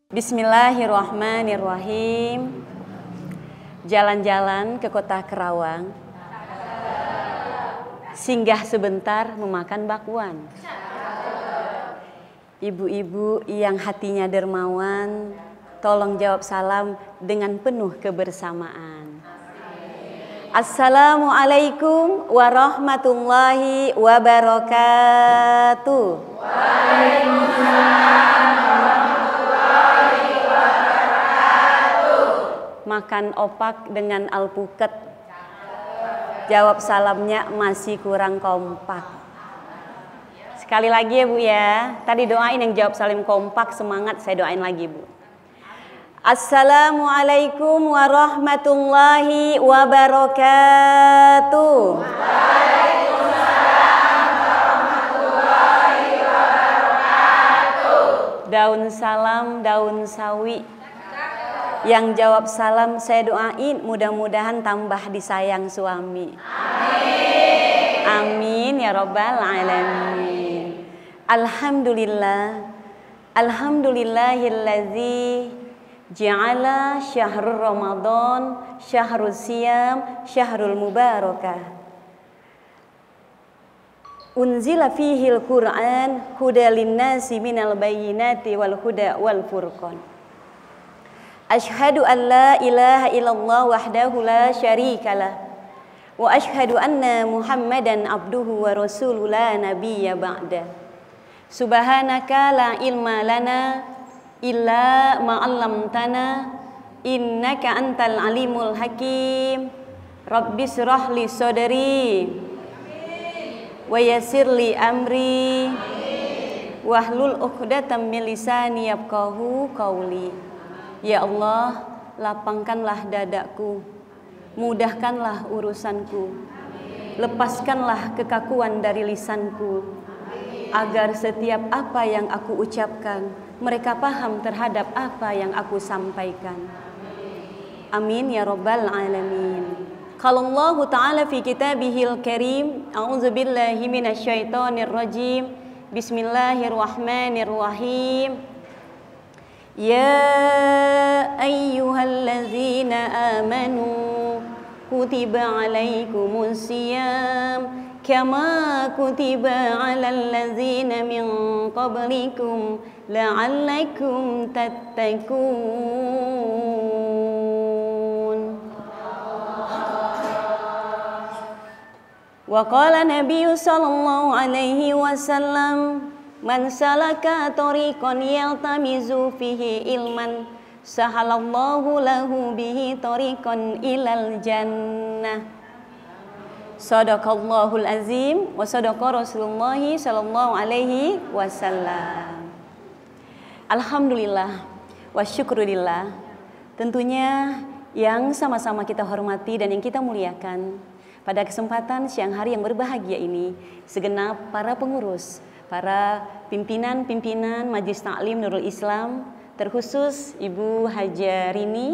Bismillahirrahmanirrahim. Jalan-jalan ke kota Kerawang, singgah sebentar memakan bakwan. Ibu-ibu yang hatinya dermawan, tolong jawab salam dengan penuh kebersamaan. Assalamualaikum warahmatullahi wabarakatuh. Waalaikumsalam. Makan opak dengan alpukat. Jawab salamnya masih kurang kompak. Sekali lagi ya Bu ya. Tadi doain yang jawab salam kompak, semangat, saya doain lagi Bu. Assalamualaikum warahmatullahi wabarakatuh. Waalaikumsalam warahmatullahi wabarakatuh. Daun salam, daun sawi. Yang jawab salam saya doain mudah-mudahan tambah disayang suami. Amin. Amin ya rabbal alamin. Alhamdulillah. Alhamdulillahilladzi ja'ala syahrul Ramadan syahrul siyam syahrul mubarakah. Unzila fihil Qur'an huda linnasi minal bayyinati wal huda wal furqan. Ashhadu an la ilaha illallah wahdahu la syarikalah wa ashhadu anna Muhammadan abduhu wa rasuluhu la nabiyya ba'da. Subhanaka la ilma lana illa ma 'allamtana innaka antal alimul hakim. Rabbi shrah li sadri wa yassir li amri wahlul 'uqdatam min lisani yafqahu qawli. Ya Allah, lapangkanlah dadaku, mudahkanlah urusanku, lepaskanlah kekakuan dari lisanku, agar setiap apa yang aku ucapkan, mereka paham terhadap apa yang aku sampaikan. Amin ya rabbal alamin. Qala Allah Ta'ala fi kitabihil karim, a'udzubillahi minasyaitonir rajim. Bismillahirrahmanirrahim. Ya ayyuhallazina amanu kutiba alaikumus siyam kama kutiba alal ladzina min qablikum la'allakum tattaqun. Wa qala Nabiyyu sallallahu alaihi wasallam, man salaka tariqan yaltamizu fihi ilman sahalallahu lahu bihi tariqan ilal jannah. Sadaqallahul azim wa sadaqa Rasulullahi sallallahu alaihi wasallam. Alhamdulillah wa syukurillah. Tentunya yang sama-sama kita hormati dan yang kita muliakan, pada kesempatan siang hari yang berbahagia ini, segenap para pengurus, para pimpinan-pimpinan Majelis Ta'lim Nurul Islam, terkhusus Ibu Haja Rini,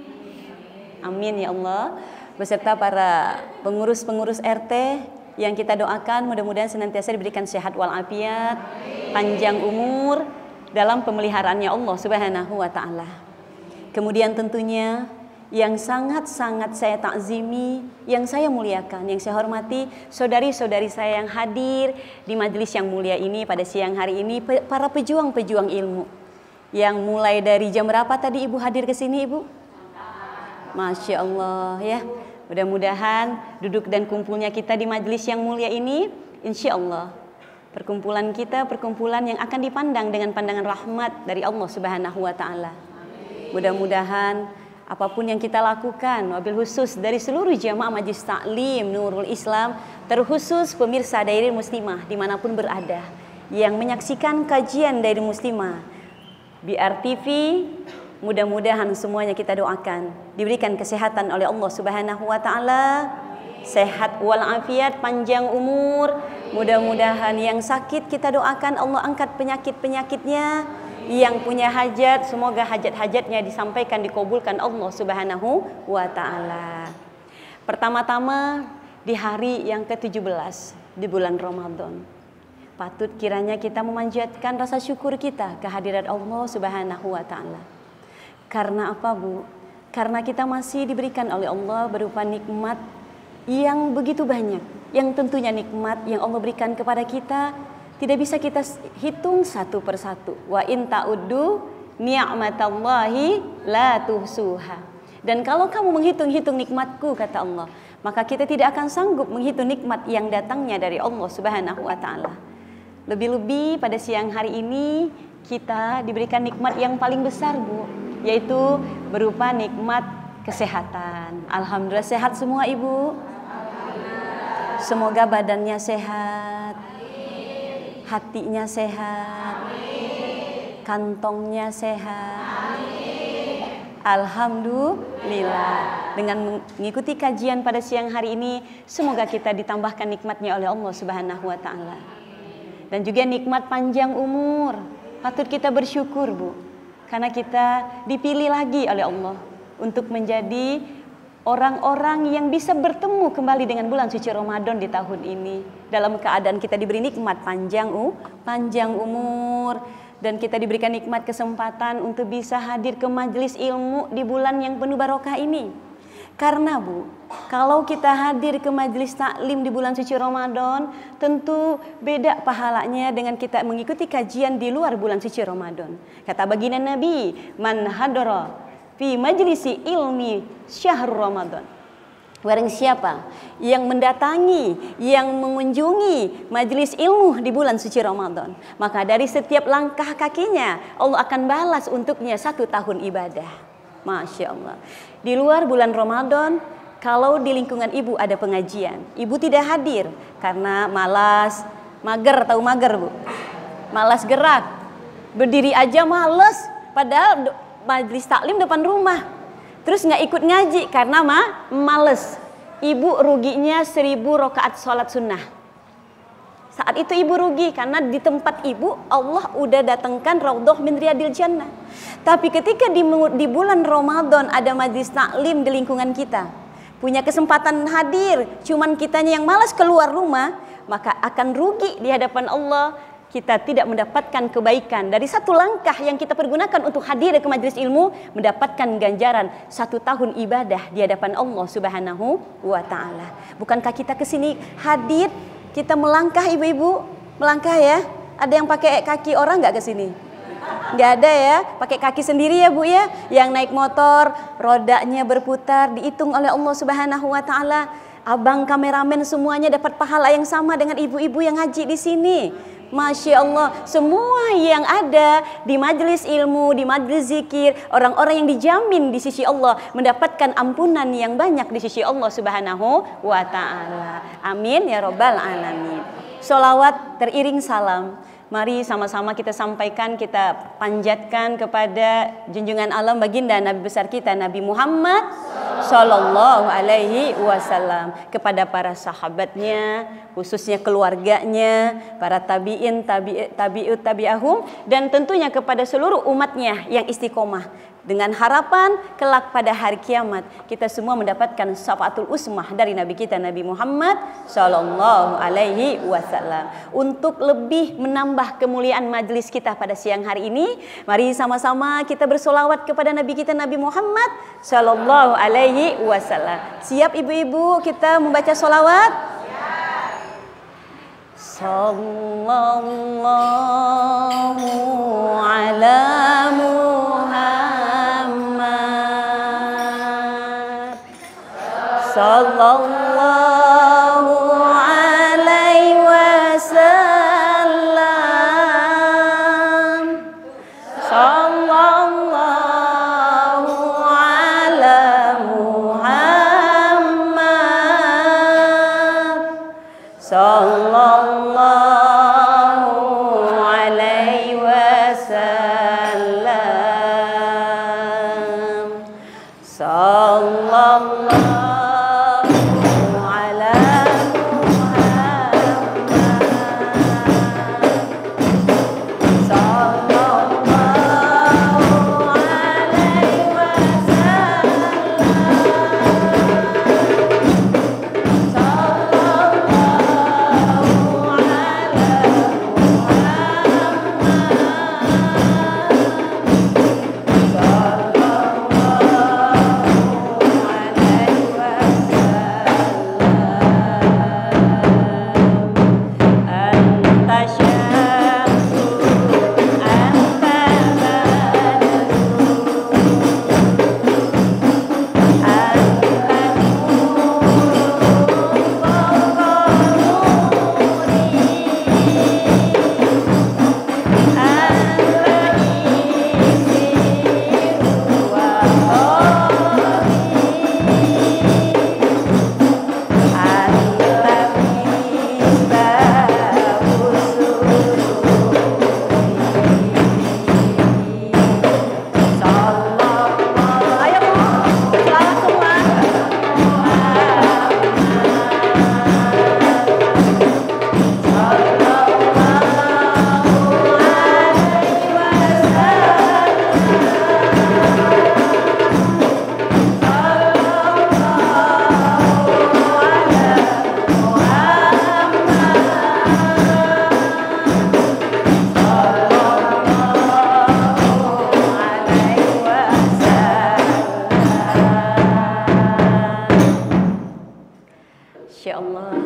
amin ya Allah, beserta para pengurus-pengurus RT yang kita doakan mudah-mudahan senantiasa diberikan sehat walafiat, panjang umur dalam pemeliharaannya Allah Subhanahu wa Ta'ala. Kemudian tentunya yang sangat-sangat saya takzimi, yang saya muliakan, yang saya hormati, saudari-saudari saya yang hadir di majelis yang mulia ini pada siang hari ini, para pejuang-pejuang ilmu. Yang mulai dari jam berapa tadi Ibu hadir ke sini Ibu? Masya Allah ya. Mudah-mudahan duduk dan kumpulnya kita di majelis yang mulia ini, insya Allah perkumpulan kita perkumpulan yang akan dipandang dengan pandangan rahmat dari Allah Subhanahu wa Ta'ala. Mudah-mudahan apapun yang kita lakukan, wabil khusus dari seluruh jamaah Majelis Ta'lim Nurul Islam, terkhusus pemirsa Dairah Muslimah dimanapun berada, yang menyaksikan kajian Dairah Muslimah BRTV, mudah-mudahan semuanya kita doakan diberikan kesehatan oleh Allah Subhanahu wa Ta'ala, sehat walafiat, panjang umur. Mudah-mudahan yang sakit kita doakan Allah angkat penyakit-penyakitnya. Yang punya hajat, semoga hajat-hajatnya disampaikan, dikabulkan Allah Subhanahu wa Ta'ala. Pertama-tama di hari yang ke-17 di bulan Ramadan, Patut kiranya kita memanjatkan rasa syukur kita kehadirat Allah Subhanahu wa taala. Karena apa, Bu? Karena kita masih diberikan oleh Allah berupa nikmat yang begitu banyak, yang tentunya nikmat yang Allah berikan kepada kita tidak bisa kita hitung satu persatu. Wa in ta'uddu ni'matallahi la tuhsuha. Dan kalau kamu menghitung-hitung nikmatku, kata Allah, maka kita tidak akan sanggup menghitung nikmat yang datangnya dari Allah Subhanahu wa taala. Lebih-lebih pada siang hari ini kita diberikan nikmat yang paling besar, Bu, yaitu berupa nikmat kesehatan. Alhamdulillah sehat semua, Ibu. Semoga badannya sehat, hatinya sehat, kantongnya sehat. Alhamdulillah. Dengan mengikuti kajian pada siang hari ini, semoga kita ditambahkan nikmatnya oleh Allah Subhanahu wa taala. Dan juga nikmat panjang umur. Patut kita bersyukur, Bu, karena kita dipilih lagi oleh Allah untuk menjadi orang-orang yang bisa bertemu kembali dengan bulan suci Ramadan di tahun ini. Dalam keadaan kita diberi nikmat panjang umur, dan kita diberikan nikmat kesempatan untuk bisa hadir ke majelis ilmu di bulan yang penuh barokah ini. Karena, Bu, kalau kita hadir ke majelis taklim di bulan suci Ramadan, tentu beda pahalanya dengan kita mengikuti kajian di luar bulan suci Ramadan. Kata baginda Nabi, man hadara fi majlisi ilmi syahrul Ramadan. Barang siapa yang mendatangi, yang mengunjungi majelis ilmu di bulan suci Ramadan, maka dari setiap langkah kakinya Allah akan balas untuknya 1 tahun ibadah. Masya Allah. Di luar bulan Ramadan, kalau di lingkungan ibu ada pengajian, ibu tidak hadir karena malas, mager, tahu mager, Bu? Malas gerak, berdiri aja males, padahal majelis taklim depan rumah. Terus nggak ikut ngaji karena males. Ibu ruginya 1000 rakaat sholat sunnah. Saat itu ibu rugi karena di tempat ibu Allah udah datangkan raudhah min riyadil jannah. Tapi ketika di bulan Ramadan ada majelis taklim di lingkungan kita, punya kesempatan hadir, cuman kitanya yang malas keluar rumah, maka akan rugi di hadapan Allah. Kita tidak mendapatkan kebaikan dari 1 langkah yang kita pergunakan untuk hadir ke majelis ilmu, mendapatkan ganjaran 1 tahun ibadah di hadapan Allah Subhanahu wa taala. Bukankah kita kesini hadir, kita melangkah, ibu-ibu, melangkah ya? Ada yang pakai kaki orang nggak kesini? Nggak ada ya, pakai kaki sendiri ya, Bu ya. Yang naik motor, rodanya berputar, dihitung oleh Allah Subhanahu wa taala. Abang kameramen semuanya dapat pahala yang sama dengan ibu-ibu yang ngaji di sini. Masya Allah, semua yang ada di majelis ilmu, di majelis zikir, orang-orang yang dijamin di sisi Allah mendapatkan ampunan yang banyak di sisi Allah Subhanahu wa ta'ala. Amin ya Rabbal alamin. Sholawat teriring salam, mari sama-sama kita sampaikan, kita panjatkan kepada junjungan alam baginda Nabi besar kita Nabi Muhammad Sallallahu alaihi wasallam, kepada para sahabatnya, khususnya keluarganya, para tabi'in, tabi'ut tabi'ahum, dan tentunya kepada seluruh umatnya yang istiqomah, dengan harapan kelak pada hari kiamat kita semua mendapatkan syafaatul usmah dari Nabi kita Nabi Muhammad Sallallahu alaihi wasallam. Untuk lebih menambah kemuliaan majelis kita pada siang hari ini, mari sama-sama kita bersolawat kepada Nabi kita Nabi Muhammad Sallallahu alaihi wasallam. Siap ibu-ibu kita membaca solawat? Sallallahu ala Muhammad Sallallahu alaihi wasallam. Sallallahu ala Muhammad Sallallahu alaihi wasallam. Sallallahu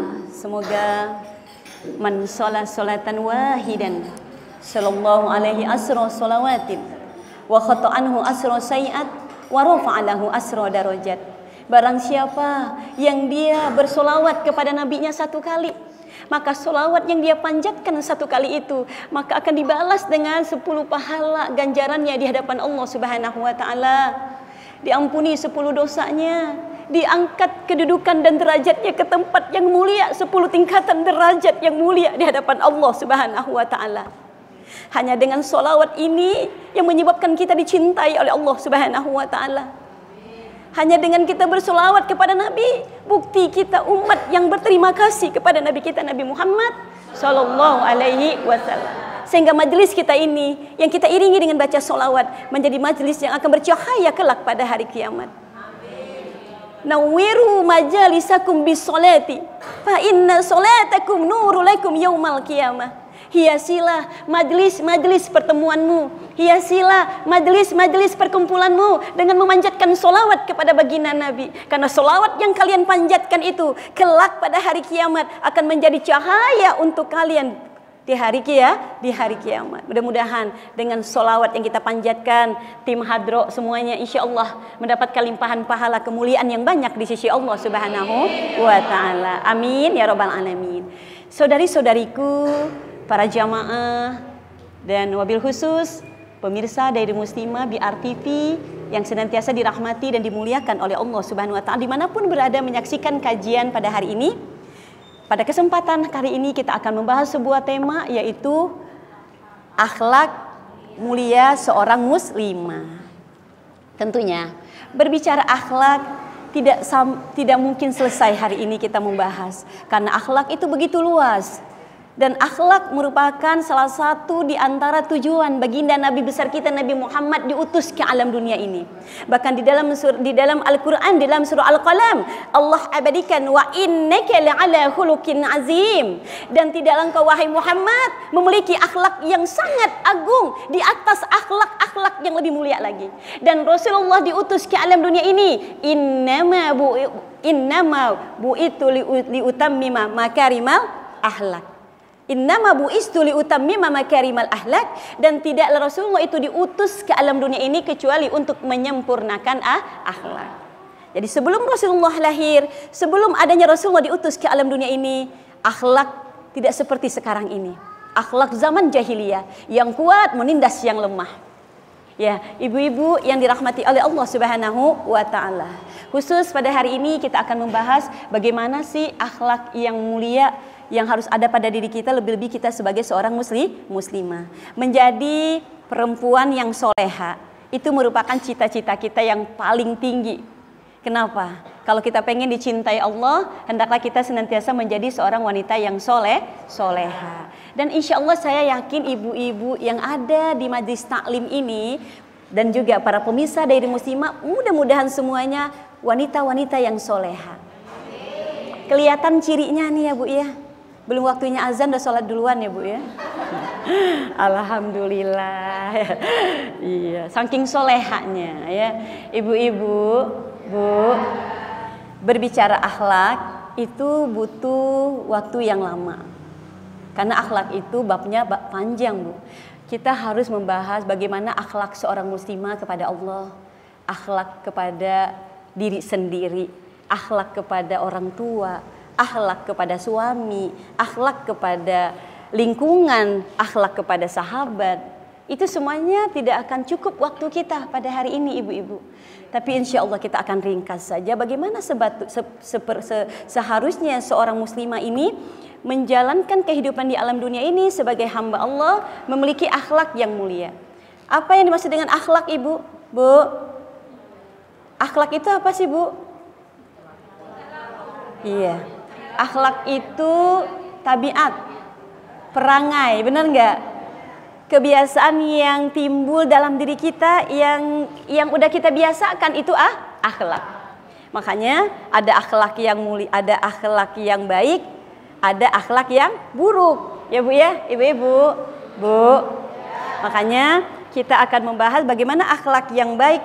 semoga man sholat sholatan wahidan sallallahu alaihi asra sholawatin wa khata'anhu asra sayiat wa rafa'alahu asra darajat. Barang siapa yang dia bersolawat kepada nabinya satu kali, maka solawat yang dia panjatkan satu kali itu maka akan dibalas dengan 10 pahala ganjarannya di hadapan Allah Subhanahu wa taala. Diampuni 10 dosanya, diangkat kedudukan dan derajatnya ke tempat yang mulia, 10 tingkatan derajat yang mulia di hadapan Allah Subhanahu wa taala. Hanya dengan solawat ini yang menyebabkan kita dicintai oleh Allah Subhanahu wa taala. Hanya dengan kita bersolawat kepada Nabi, bukti kita umat yang berterima kasih kepada Nabi kita Nabi Muhammad sallallahu alaihi wasallam. Sehingga majlis kita ini yang kita iringi dengan baca solawat menjadi majlis yang akan bercahaya kelak pada hari kiamat. Nawwiru majalisakum bisolati fa inna solatakum nuru lakum yaumal qiyamah. Hiasilah majlis-majlis pertemuanmu, hiasilah majlis-majlis perkumpulanmu dengan memanjatkan solawat kepada baginda Nabi. Karena solawat yang kalian panjatkan itu kelak pada hari kiamat akan menjadi cahaya untuk kalian di hari kiamat. Mudah-mudahan dengan solawat yang kita panjatkan, tim hadro semuanya insya Allah mendapatkan limpahan pahala kemuliaan yang banyak di sisi Allah Subhanahu wa taala. Amin ya rabbal alamin. Saudari-saudariku, para jamaah dan wabil khusus pemirsa Dairah Muslimah BRTV yang senantiasa dirahmati dan dimuliakan oleh Allah Subhanahu wa taala dimanapun berada menyaksikan kajian pada hari ini. Pada kesempatan kali ini kita akan membahas sebuah tema, yaitu akhlak mulia seorang muslimah. Tentunya berbicara akhlak tidak mungkin selesai hari ini kita membahas, karena akhlak itu begitu luas. Dan akhlak merupakan salah satu di antara tujuan baginda Nabi besar kita Nabi Muhammad diutus ke alam dunia ini. Bahkan di dalam Al-Quran, di dalam surah Al-Qalam, Allah abadikan wa innaka la'ala khuluqin azim. Dan tidaklah engkau wahai Muhammad memiliki akhlak yang sangat agung di atas akhlak-akhlak yang lebih mulia lagi. Dan Rasulullah diutus ke alam dunia ini innama bu'itu liutammima makarimal akhlak. Innama bu'istu liutammima makarimal akhlak. Dan tidaklah Rasulullah itu diutus ke alam dunia ini kecuali untuk menyempurnakan akhlak. Jadi sebelum Rasulullah lahir, sebelum adanya Rasulullah diutus ke alam dunia ini, akhlak tidak seperti sekarang ini. Akhlak zaman jahiliyah yang kuat menindas yang lemah. Ya, ibu-ibu yang dirahmati oleh Allah Subhanahu wa taala. Khusus pada hari ini kita akan membahas bagaimana sih akhlak yang mulia yang harus ada pada diri kita, lebih-lebih kita sebagai seorang muslimah. Menjadi perempuan yang soleha, itu merupakan cita-cita kita yang paling tinggi. Kenapa? Kalau kita pengen dicintai Allah, hendaklah kita senantiasa menjadi seorang wanita yang soleha. Dan insya Allah saya yakin ibu-ibu yang ada di majlis taklim ini, dan juga para pemirsa Dairah Muslimah, mudah-mudahan semuanya wanita-wanita yang soleha. Kelihatan cirinya nih ya Bu ya. Belum waktunya azan udah sholat duluan ya Bu ya. Alhamdulillah. Iya, saking solehanya ya. Ibu-ibu, Bu, berbicara akhlak itu butuh waktu yang lama. Karena akhlak itu babnya panjang Bu. Kita harus membahas bagaimana akhlak seorang muslimah kepada Allah, akhlak kepada diri sendiri, akhlak kepada orang tua, akhlak kepada suami, akhlak kepada lingkungan, akhlak kepada sahabat. Itu semuanya tidak akan cukup waktu kita pada hari ini ibu-ibu. Tapi insya Allah kita akan ringkas saja bagaimana seharusnya seorang muslimah ini menjalankan kehidupan di alam dunia ini sebagai hamba Allah, memiliki akhlak yang mulia. Apa yang dimaksud dengan akhlak ibu? Bu, akhlak itu apa sih Bu? Iya, akhlak itu tabiat, perangai, benar nggak? Kebiasaan yang timbul dalam diri kita yang udah kita biasakan itu akhlak. Makanya ada akhlak yang mulia, ada akhlak yang baik, ada akhlak yang buruk. Ya Bu ya, ibu-ibu, Bu. Makanya kita akan membahas bagaimana akhlak yang baik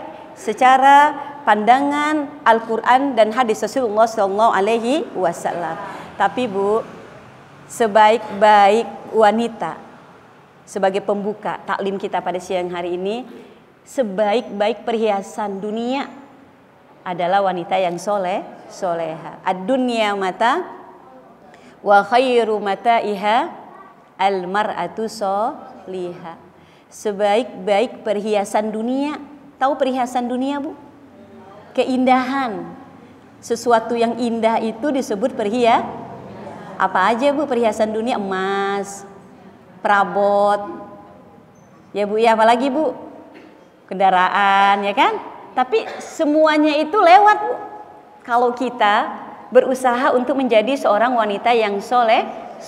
secara pandangan Al-Quran dan hadis Rasulullah SAW. Tapi Bu, sebaik-baik wanita, sebagai pembuka taklim kita pada siang hari ini, sebaik-baik perhiasan dunia adalah wanita yang soleha. Ad-dunya mata wa khairu mataiha al-mar'atu solihah. Sebaik-baik perhiasan dunia. Tahu perhiasan dunia, Bu? Keindahan. Sesuatu yang indah itu disebut perhiasan. Apa aja, Bu, perhiasan dunia? Emas, perabot, ya Bu, ya apalagi Bu? Kendaraan, ya kan? Tapi semuanya itu lewat, Bu, kalau kita berusaha untuk menjadi seorang wanita yang soleh.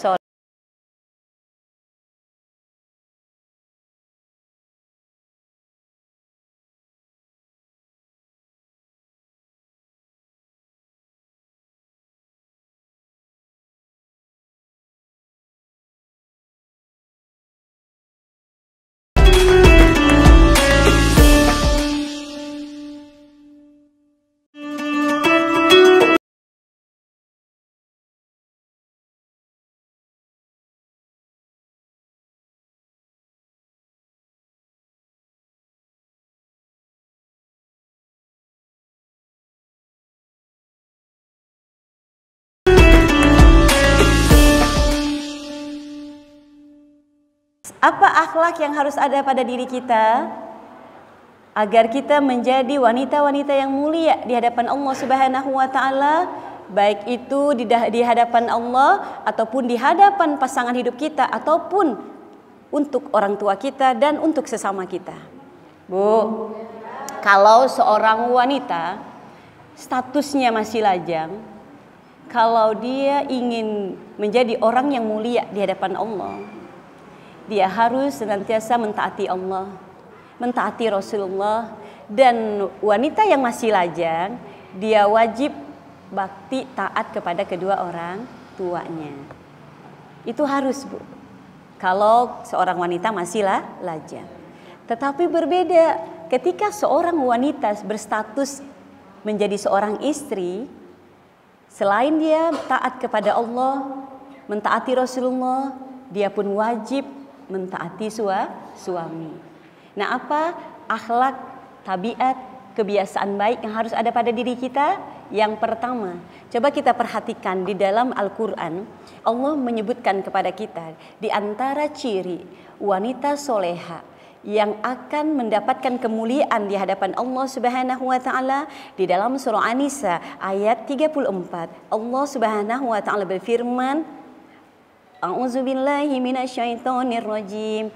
Apa akhlak yang harus ada pada diri kita agar kita menjadi wanita-wanita yang mulia di hadapan Allah Subhanahu wa taala, baik itu di hadapan Allah ataupun di hadapan pasangan hidup kita ataupun untuk orang tua kita dan untuk sesama kita. Bu, kalau seorang wanita statusnya masih lajang, kalau dia ingin menjadi orang yang mulia di hadapan Allah, dia harus senantiasa mentaati Allah, mentaati Rasulullah. Dan wanita yang masih lajang, dia wajib bakti taat kepada kedua orang tuanya. Itu harus, Bu, kalau seorang wanita masih lajang. Tetapi berbeda ketika seorang wanita berstatus menjadi seorang istri, selain dia taat kepada Allah, mentaati Rasulullah, dia pun wajib mentaati suami. Nah, apa akhlak, tabiat, kebiasaan baik yang harus ada pada diri kita? Yang pertama, coba kita perhatikan di dalam Al-Quran, Allah menyebutkan kepada kita di antara ciri wanita soleha yang akan mendapatkan kemuliaan di hadapan Allah Subhanahu wa taala, di dalam surah An-Nisa ayat 34. Allah Subhanahu wa taala berfirman, A'udzubillahi minasyaitonirrajim.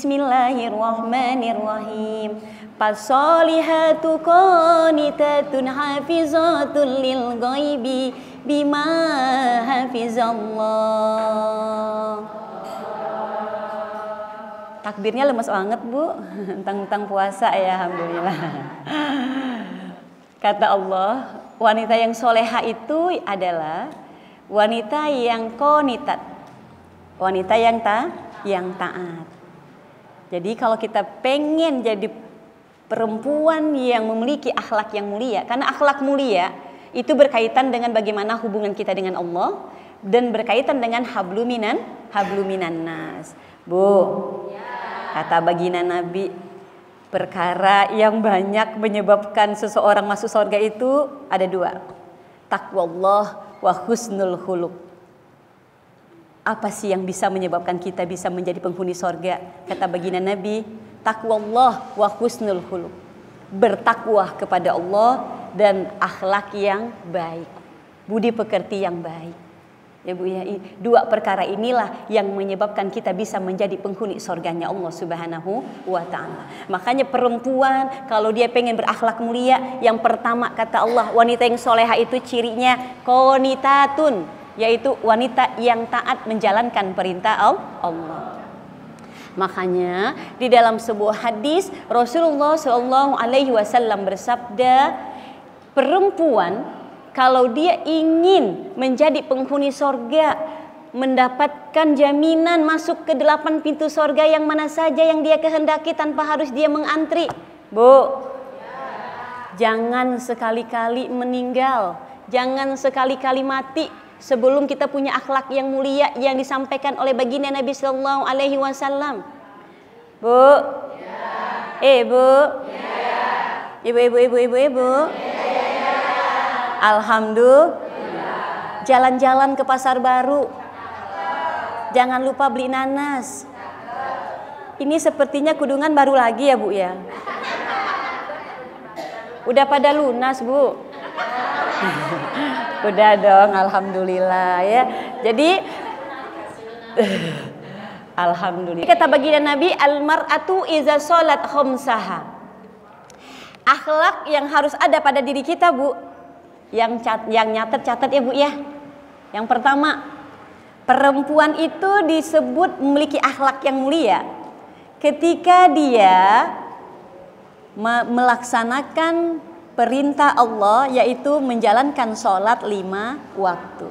Bismillahirrahmanirrahim. Fasolihatu qanitatun hafizatun lil ghaibi bima hafizallah. Takbirnya lemes banget, Bu. Tentang puasa ya, alhamdulillah. Kata Allah, wanita yang soleha itu adalah wanita yang qanitat, wanita yang taat. Jadi kalau kita pengen jadi perempuan yang memiliki akhlak yang mulia, karena akhlak mulia itu berkaitan dengan bagaimana hubungan kita dengan Allah dan berkaitan dengan habluminan nas. Bu, kata baginda Nabi, perkara yang banyak menyebabkan seseorang masuk surga itu ada dua, taqwallah wa husnul khuluq. Apa sih yang bisa menyebabkan kita bisa menjadi penghuni sorga? Kata baginda Nabi, taqwallah wa husnul khuluq. Bertakwa kepada Allah dan akhlak yang baik, budi pekerti yang baik. Ya Bu ya, dua perkara inilah yang menyebabkan kita bisa menjadi penghuni sorganya Allah Subhanahu wa ta'ala. Makanya perempuan kalau dia pengen berakhlak mulia, yang pertama kata Allah, wanita yang soleha itu cirinya qanitatun, yaitu wanita yang taat menjalankan perintah Allah. Makanya di dalam sebuah hadis Rasulullah SAW bersabda, perempuan kalau dia ingin menjadi penghuni sorga, mendapatkan jaminan masuk ke 8 pintu sorga yang mana saja yang dia kehendaki tanpa harus dia mengantri, Bu, jangan sekali-kali meninggal, jangan sekali-kali mati sebelum kita punya akhlak yang mulia yang disampaikan oleh baginda Nabi Sallallahu Alaihi Wasallam? Bu, Bu, ibu. Alhamdulillah. Jalan-jalan ke pasar baru. Jangan lupa beli nanas. Ini sepertinya kudungan baru lagi ya Bu ya. Udah pada lunas Bu. Udah dong, alhamdulillah ya. Jadi alhamdulillah. Kata baginda Nabi, al-mar'atu iza sholat khamsaha. Akhlak yang harus ada pada diri kita Bu. Yang catat ya Bu ya. Yang pertama, perempuan itu disebut memiliki akhlak yang mulia ketika dia melaksanakan perintah Allah, yaitu menjalankan sholat 5 waktu.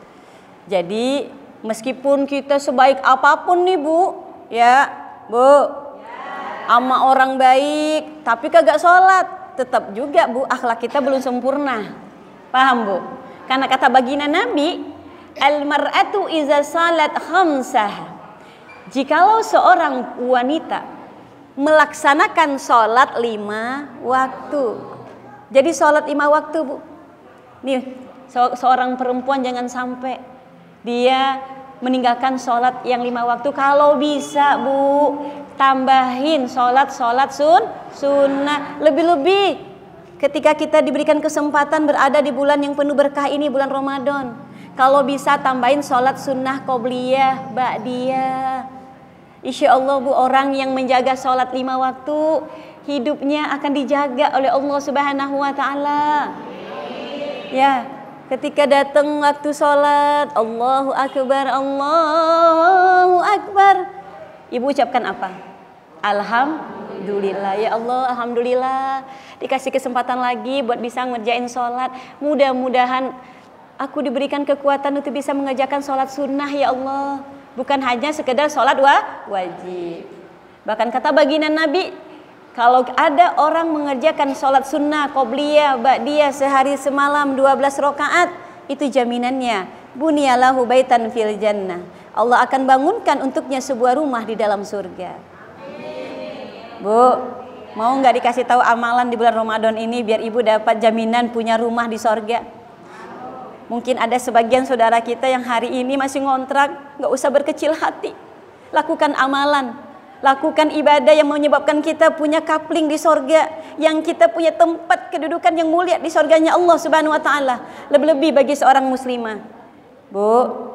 Jadi meskipun kita sebaik apapun nih Bu, ya Bu, sama orang baik tapi kagak sholat, tetap juga Bu akhlak kita belum sempurna. Paham Bu? Karena kata baginda Nabi, al-mar'atu iza salat khamsah. Jikalau seorang wanita melaksanakan sholat 5 waktu. Jadi sholat 5 waktu Bu. Nih seorang perempuan jangan sampai dia meninggalkan sholat yang 5 waktu. Kalau bisa Bu, tambahin sholat sunnah. Lebih-lebih ketika kita diberikan kesempatan berada di bulan yang penuh berkah ini, bulan Ramadan. Kalau bisa tambahin sholat sunnah qobliyah, ba'diyah. Insya Allah Bu, orang yang menjaga sholat 5 waktu, hidupnya akan dijaga oleh Allah Subhanahu wa Ta'ala. Ya, ketika datang waktu sholat, Allahu Akbar, Allahu Akbar, Ibu ucapkan apa? Alhamdulillah, ya Allah, alhamdulillah dikasih kesempatan lagi buat bisa ngerjain sholat. Mudah-mudahan aku diberikan kekuatan untuk bisa mengerjakan sholat sunnah ya Allah, bukan hanya sekedar sholat wajib. Bahkan kata baginda Nabi, kalau ada orang mengerjakan sholat sunnah qobliyah, ba'diyah sehari semalam 12 rakaat, itu jaminannya bunyalahu baitan fil jannah. Allah akan bangunkan untuknya sebuah rumah di dalam surga. Bu, mau nggak dikasih tahu amalan di bulan Ramadan ini biar Ibu dapat jaminan punya rumah di surga? Mungkin ada sebagian saudara kita yang hari ini masih ngontrak, nggak usah berkecil hati. Lakukan amalan, lakukan ibadah yang menyebabkan kita punya kapling di sorga, yang kita punya tempat kedudukan yang mulia di sorganya Allah Subhanahu Wa Taala. Lebih-lebih bagi seorang muslimah. Bu,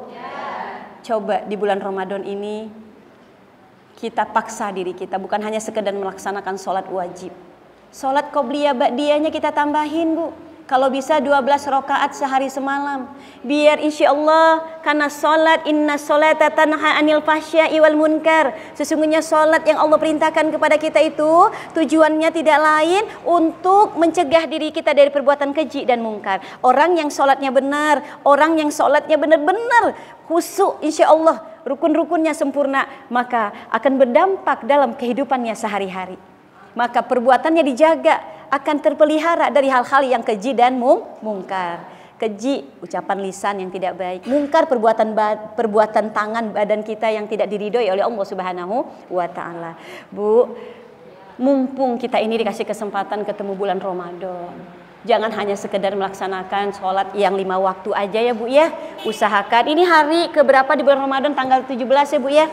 coba di bulan Ramadan ini kita paksa diri kita, bukan hanya sekedar melaksanakan sholat wajib. Sholat qobliyah ba'diyahnya kita tambahin Bu. Kalau bisa 12 rakaat sehari semalam. Biar insya Allah, karena sholat, inna sholata tanha anil fahsya'i wal munkar. Sesungguhnya sholat yang Allah perintahkan kepada kita itu tujuannya tidak lain untuk mencegah diri kita dari perbuatan keji dan mungkar. Orang yang sholatnya benar, orang yang sholatnya benar-benar khusyuk, insya Allah rukun-rukunnya sempurna, maka akan berdampak dalam kehidupannya sehari-hari. Maka perbuatannya dijaga, akan terpelihara dari hal-hal yang keji dan mungkar. Keji, ucapan lisan yang tidak baik. Mungkar, perbuatan tangan badan kita yang tidak diridhoi oleh Allah Subhanahu wa Ta'ala. Bu, mumpung kita ini dikasih kesempatan ketemu bulan Ramadan, jangan hanya sekedar melaksanakan sholat yang 5 waktu aja ya Bu ya. Usahakan, ini hari keberapa di bulan Ramadan? Tanggal 17 ya Bu ya.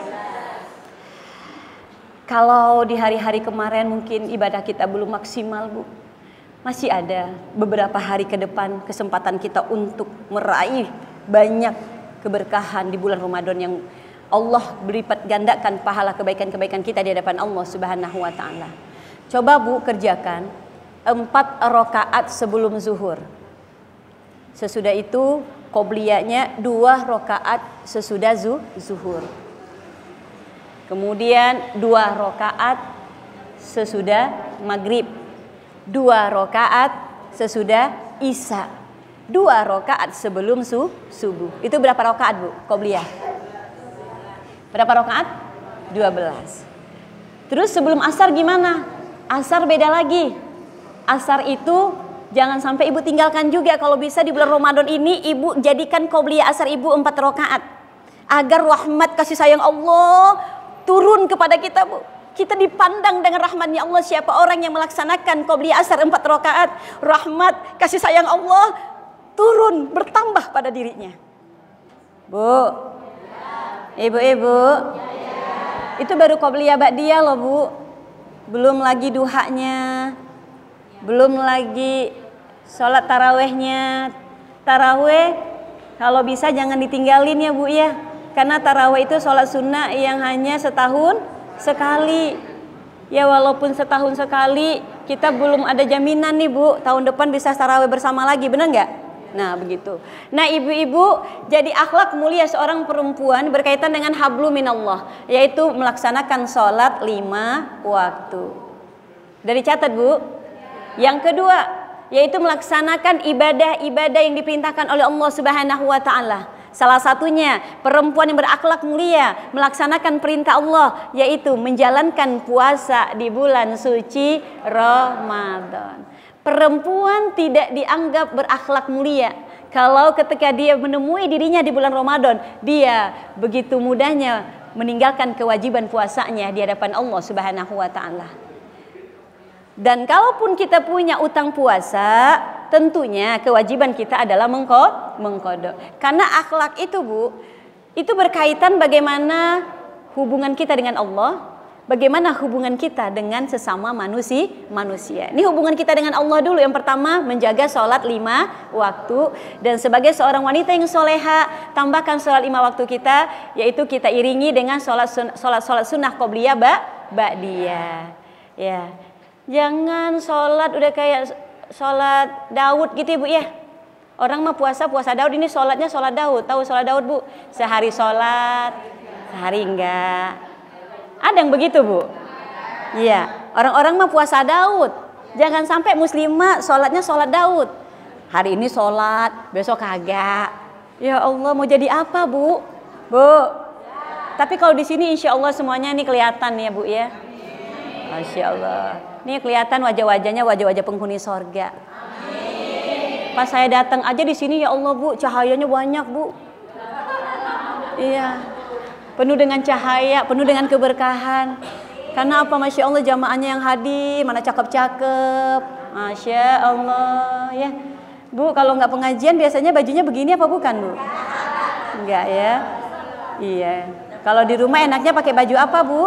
Kalau di hari-hari kemarin mungkin ibadah kita belum maksimal Bu, masih ada beberapa hari ke depan kesempatan kita untuk meraih banyak keberkahan di bulan Ramadan yang Allah berlipat gandakan pahala kebaikan-kebaikan kita di hadapan Allah Subhanahu wa Ta'ala. Coba Bu kerjakan 4 rakaat sebelum zuhur. Sesudah itu qobliyahnya 2 rakaat sesudah zuhur. Kemudian 2 rakaat sesudah maghrib, 2 rakaat sesudah isya, 2 rakaat sebelum subuh. Itu berapa rakaat Bu qobliyah? Berapa rakaat? 12. Terus sebelum asar gimana? Asar beda lagi. Asar itu jangan sampai ibu tinggalkan juga. Kalau bisa di bulan Ramadan ini ibu jadikan qobliyah asar ibu 4 rakaat. Agar rahmat kasih sayang Allah turun kepada kita, Bu. Kita dipandang dengan rahmatnya Allah. Siapa orang yang melaksanakan qobliyah asar 4 rakaat, rahmat kasih sayang Allah turun bertambah pada dirinya. Bu, ibu-ibu, itu baru qobliyah ba'diyah loh, Bu. Belum lagi duhanya, belum lagi sholat tarawehnya. Taraweh kalau bisa jangan ditinggalin ya, Bu ya. Karena taraweh itu sholat sunnah yang hanya setahun sekali. Ya walaupun setahun sekali, kita belum ada jaminan nih, Bu, tahun depan bisa taraweh bersama lagi, benar nggak? Nah begitu. Nah ibu-ibu, jadi akhlak mulia seorang perempuan berkaitan dengan hablu minallah, yaitu melaksanakan sholat 5 waktu. Dari catat, Bu. Yang kedua, yaitu melaksanakan ibadah-ibadah yang diperintahkan oleh Allah Subhanahu wa taala. Salah satunya perempuan yang berakhlak mulia melaksanakan perintah Allah, yaitu menjalankan puasa di bulan suci Ramadan. Perempuan tidak dianggap berakhlak mulia kalau ketika dia menemui dirinya di bulan Ramadan, dia begitu mudahnya meninggalkan kewajiban puasanya di hadapan Allah Subhanahu wa taala. Dan kalaupun kita punya utang puasa, tentunya kewajiban kita adalah mengqadha. Karena akhlak itu, Bu, itu berkaitan bagaimana hubungan kita dengan Allah, bagaimana hubungan kita dengan sesama manusia. Ini hubungan kita dengan Allah dulu. Yang pertama, menjaga sholat 5 waktu. Dan sebagai seorang wanita yang soleha, tambahkan sholat 5 waktu kita, yaitu kita iringi dengan sholat sunnah qobliyah ba'diyah. Ya, jangan sholat udah kayak sholat Daud gitu, Ibu ya. Orang mah puasa Daud, ini sholatnya sholat Daud. Tahu sholat Daud, Bu? Sehari sholat, sehari enggak. Ada yang begitu, Bu? Iya, orang-orang mah puasa Daud. Jangan sampai muslimah sholatnya sholat Daud. Hari ini sholat, besok kagak. Ya Allah, mau jadi apa, Bu? Bu. Tapi kalau di sini insya Allah semuanya ini kelihatan ya, Bu ya. Masya Allah. Ini kelihatan wajah-wajahnya, wajah-wajah penghuni sorga. Pas saya datang aja di sini, ya Allah, Bu, cahayanya banyak, Bu. Iya. Penuh dengan cahaya, penuh dengan keberkahan. Karena apa? Masya Allah, jamaahnya yang hadir, mana cakep-cakep. Masya Allah, ya. Bu, kalau nggak pengajian biasanya bajunya begini apa bukan, Bu? Enggak ya? Iya. Kalau di rumah enaknya pakai baju apa, Bu?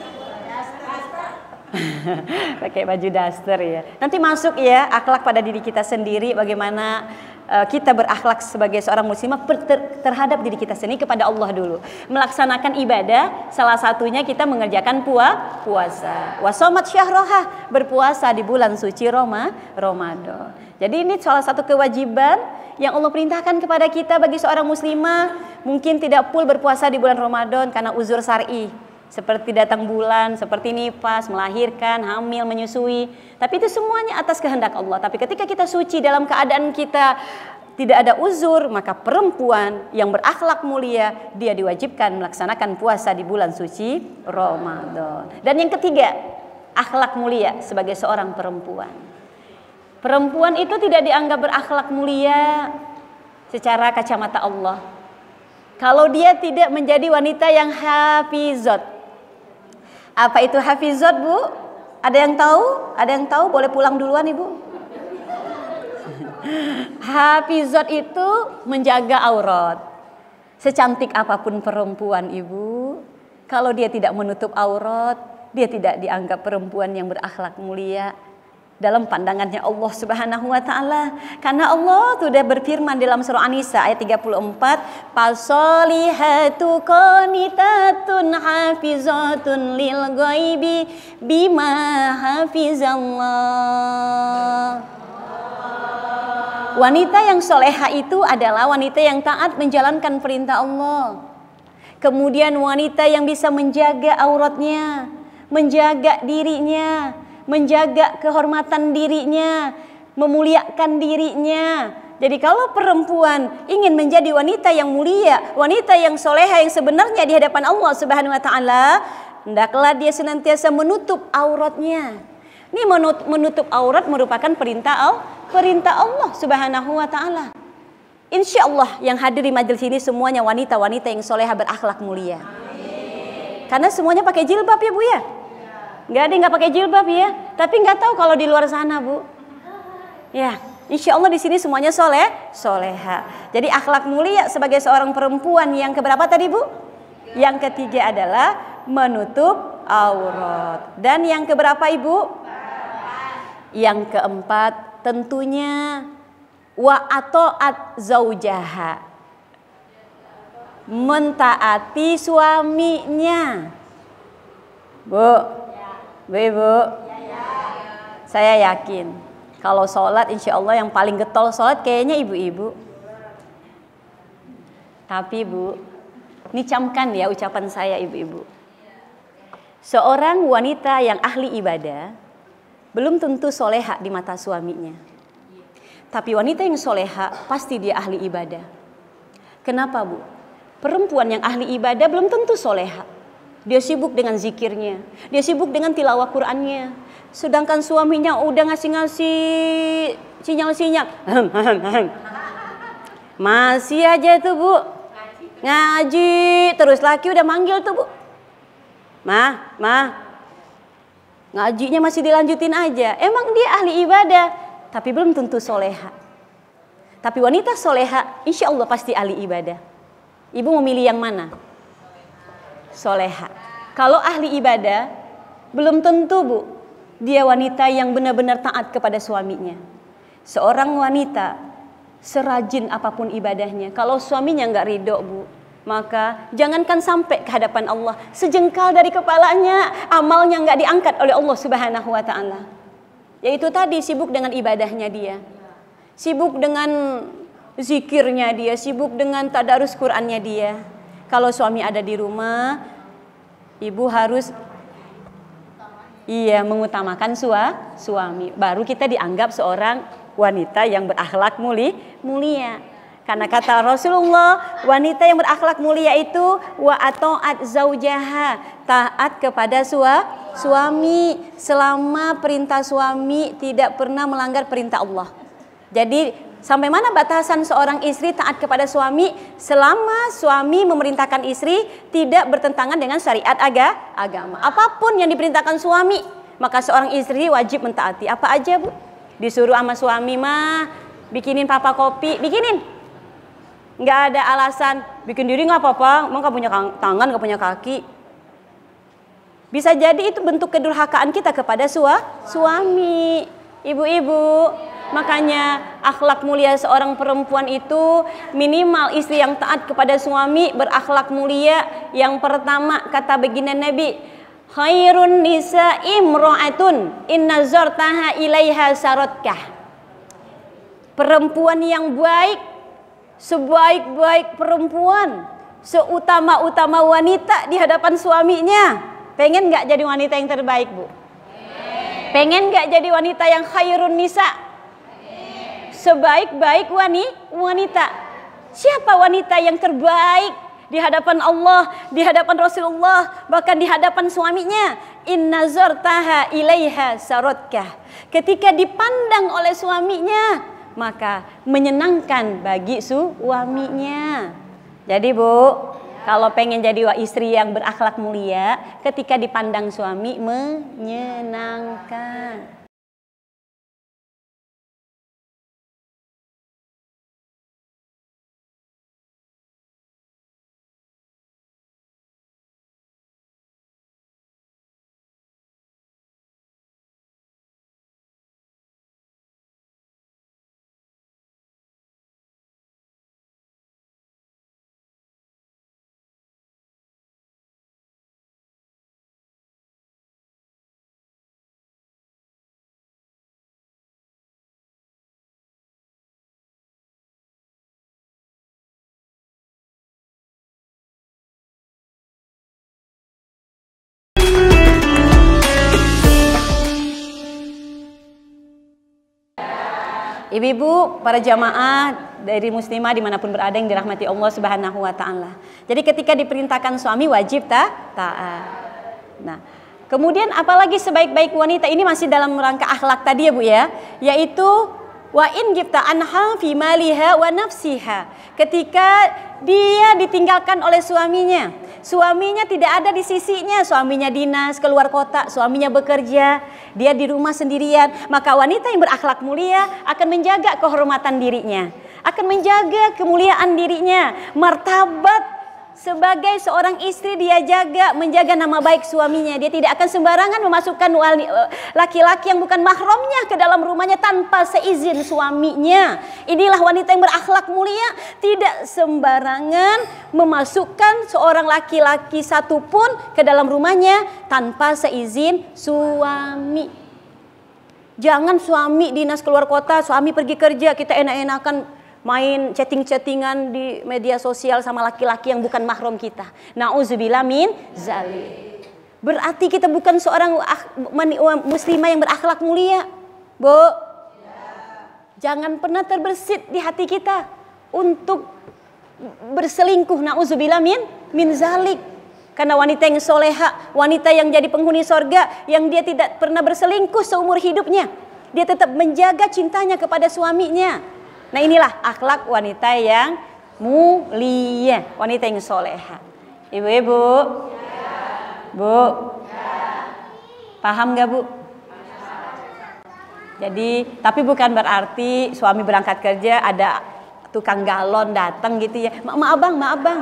Pakai baju daster ya. Nanti masuk ya akhlak pada diri kita sendiri, bagaimana kita berakhlak sebagai seorang muslimah terhadap diri kita sendiri kepada Allah dulu. Melaksanakan ibadah, salah satunya kita mengerjakan puasa. Wasomat syahroha, berpuasa di bulan suci Ramadan. Jadi ini salah satu kewajiban yang Allah perintahkan kepada kita bagi seorang muslimah. Mungkin tidak full berpuasa di bulan Ramadan karena uzur syar'i, seperti datang bulan, seperti nifas, melahirkan, hamil, menyusui. Tapi itu semuanya atas kehendak Allah. Tapi ketika kita suci dalam keadaan kita tidak ada uzur, maka perempuan yang berakhlak mulia, dia diwajibkan melaksanakan puasa di bulan suci Ramadan. Dan yang ketiga, akhlak mulia sebagai seorang perempuan. Perempuan itu tidak dianggap berakhlak mulia secara kacamata Allah kalau dia tidak menjadi wanita yang hafizat. Apa itu hafizat, Bu? Ada yang tahu? Ada yang tahu? Boleh pulang duluan, Ibu. Hafizat itu menjaga aurat. Secantik apapun perempuan, Ibu, kalau dia tidak menutup aurat, dia tidak dianggap perempuan yang berakhlak mulia dalam pandangannya Allah Subhanahu wa taala. Karena Allah sudah berfirman dalam surah An-Nisa ayat 34, "Fasolihatu qanitatun hafizatun lil ghaibi bima hafizallah." Wanita yang soleha itu adalah wanita yang taat menjalankan perintah Allah. Kemudian wanita yang bisa menjaga auratnya, menjaga dirinya, menjaga kehormatan dirinya, memuliakan dirinya. Jadi kalau perempuan ingin menjadi wanita yang mulia, wanita yang soleha yang sebenarnya di hadapan Allah Subhanahu wa taala, hendaklah dia senantiasa menutup auratnya. Ini menutup aurat merupakan perintah perintah Allah Subhanahu wa taala. Insya Allah yang hadir di majelis ini semuanya wanita-wanita yang soleha berakhlak mulia. Karena semuanya pakai jilbab ya Bu ya. Nggak ada yang nggak pakai jilbab ya. Tapi nggak tahu kalau di luar sana Bu. Ya, insya Allah di sini semuanya soleha. Jadi akhlak mulia sebagai seorang perempuan yang keberapa tadi Bu? Yang ketiga adalah menutup aurat. Dan yang keberapa Ibu? Yang keempat tentunya wa atoat zaujaha, mentaati suaminya. Bu, Ibu, saya yakin kalau sholat insya Allah yang paling getol sholat kayaknya ibu-ibu. Tapi Bu, ini camkan ya ucapan saya ibu-ibu. Seorang wanita yang ahli ibadah belum tentu soleha di mata suaminya. Tapi wanita yang soleha pasti dia ahli ibadah. Kenapa Bu? Perempuan yang ahli ibadah belum tentu soleha. Dia sibuk dengan zikirnya, dia sibuk dengan tilawah Qur'annya. Sedangkan suaminya udah ngasih-ngasih sinyal-sinyal. Masih aja tuh Bu. Ngaji terus, laki udah manggil tuh Bu. Mah, ngajinya masih dilanjutin aja. Emang dia ahli ibadah, tapi belum tentu soleha. Tapi wanita soleha, insya Allah pasti ahli ibadah. Ibu mau milih yang mana? Soleha. Kalau ahli ibadah, belum tentu Bu, dia wanita yang benar-benar taat kepada suaminya. Seorang wanita, serajin apapun ibadahnya, kalau suaminya nggak ridho Bu, maka jangankan sampai ke hadapan Allah, sejengkal dari kepalanya amalnya nggak diangkat oleh Allah Subhanahu wa taala. Yaitu tadi sibuk dengan ibadahnya dia, sibuk dengan zikirnya dia, sibuk dengan tadarus Qur'annya dia. Kalau suami ada di rumah, ibu harus mengutamakan suami. Baru kita dianggap seorang wanita yang berakhlak mulia. Karena kata Rasulullah, wanita yang berakhlak mulia itu wa atoat zaujaha, taat kepada suami selama perintah suami tidak pernah melanggar perintah Allah. Jadi sampai mana batasan seorang istri taat kepada suami? Selama suami memerintahkan istri tidak bertentangan dengan syariat agama. Apapun yang diperintahkan suami, maka seorang istri wajib mentaati. Apa aja Bu? Disuruh sama suami mah bikinin papa kopi, bikinin. Nggak ada alasan bikin diri nggak apa-apa, emang nggak punya tangan, nggak punya kaki. Bisa jadi itu bentuk kedurhakaan kita kepada suami. Ibu-ibu, makanya akhlak mulia seorang perempuan itu minimal istri yang taat kepada suami berakhlak mulia. Yang pertama kata baginda Nabi, khairun nisa imra'atun inna zartaha ilaiha saratkah. Perempuan yang baik, sebaik-baik perempuan, seutama-utama wanita di hadapan suaminya. Pengen gak jadi wanita yang terbaik Bu? Pengen gak jadi wanita yang khairun nisa? Sebaik-baik wanita. Siapa wanita yang terbaik di hadapan Allah, di hadapan Rasulullah, bahkan di hadapan suaminya? Inna zartaha ilaiha saratkah. Ketika dipandang oleh suaminya, maka menyenangkan bagi suaminya. Jadi Bu, kalau pengen jadi istri yang berakhlak mulia, ketika dipandang suami menyenangkan. Ibu-ibu, para jamaah dari muslimah dimanapun berada yang dirahmati Allah Subhanahu wa ta'ala. Jadi ketika diperintahkan suami wajib taat. Nah, kemudian apalagi sebaik-baik wanita, ini masih dalam rangka akhlak tadi ya Bu ya, yaitu Wa in gifta anha fi maliha wa nafsiha. Ketika dia ditinggalkan oleh suaminya, suaminya tidak ada di sisinya, suaminya dinas keluar kota, suaminya bekerja, dia di rumah sendirian, maka wanita yang berakhlak mulia akan menjaga kehormatan dirinya, akan menjaga kemuliaan dirinya, martabat sebagai seorang istri dia jaga, menjaga nama baik suaminya. Dia tidak akan sembarangan memasukkan laki-laki yang bukan mahramnya ke dalam rumahnya tanpa seizin suaminya. Inilah wanita yang berakhlak mulia, tidak sembarangan memasukkan seorang laki-laki satupun ke dalam rumahnya tanpa seizin suami. Jangan suami dinas keluar kota, suami pergi kerja, kita enak-enakan main chatting-chattingan di media sosial sama laki-laki yang bukan mahram kita. Nauzubillah min zalik. Berarti kita bukan seorang muslimah yang berakhlak mulia. Bu, jangan pernah terbersit di hati kita untuk berselingkuh. Nauzubillah min zalik. Karena wanita yang soleha, wanita yang jadi penghuni sorga, yang dia tidak pernah berselingkuh seumur hidupnya, dia tetap menjaga cintanya kepada suaminya. Nah, inilah akhlak wanita yang mulia, wanita yang soleha. Ibu-ibu, Bu, paham gak Bu? Jadi, tapi bukan berarti suami berangkat kerja ada tukang galon datang gitu ya. Maaf bang.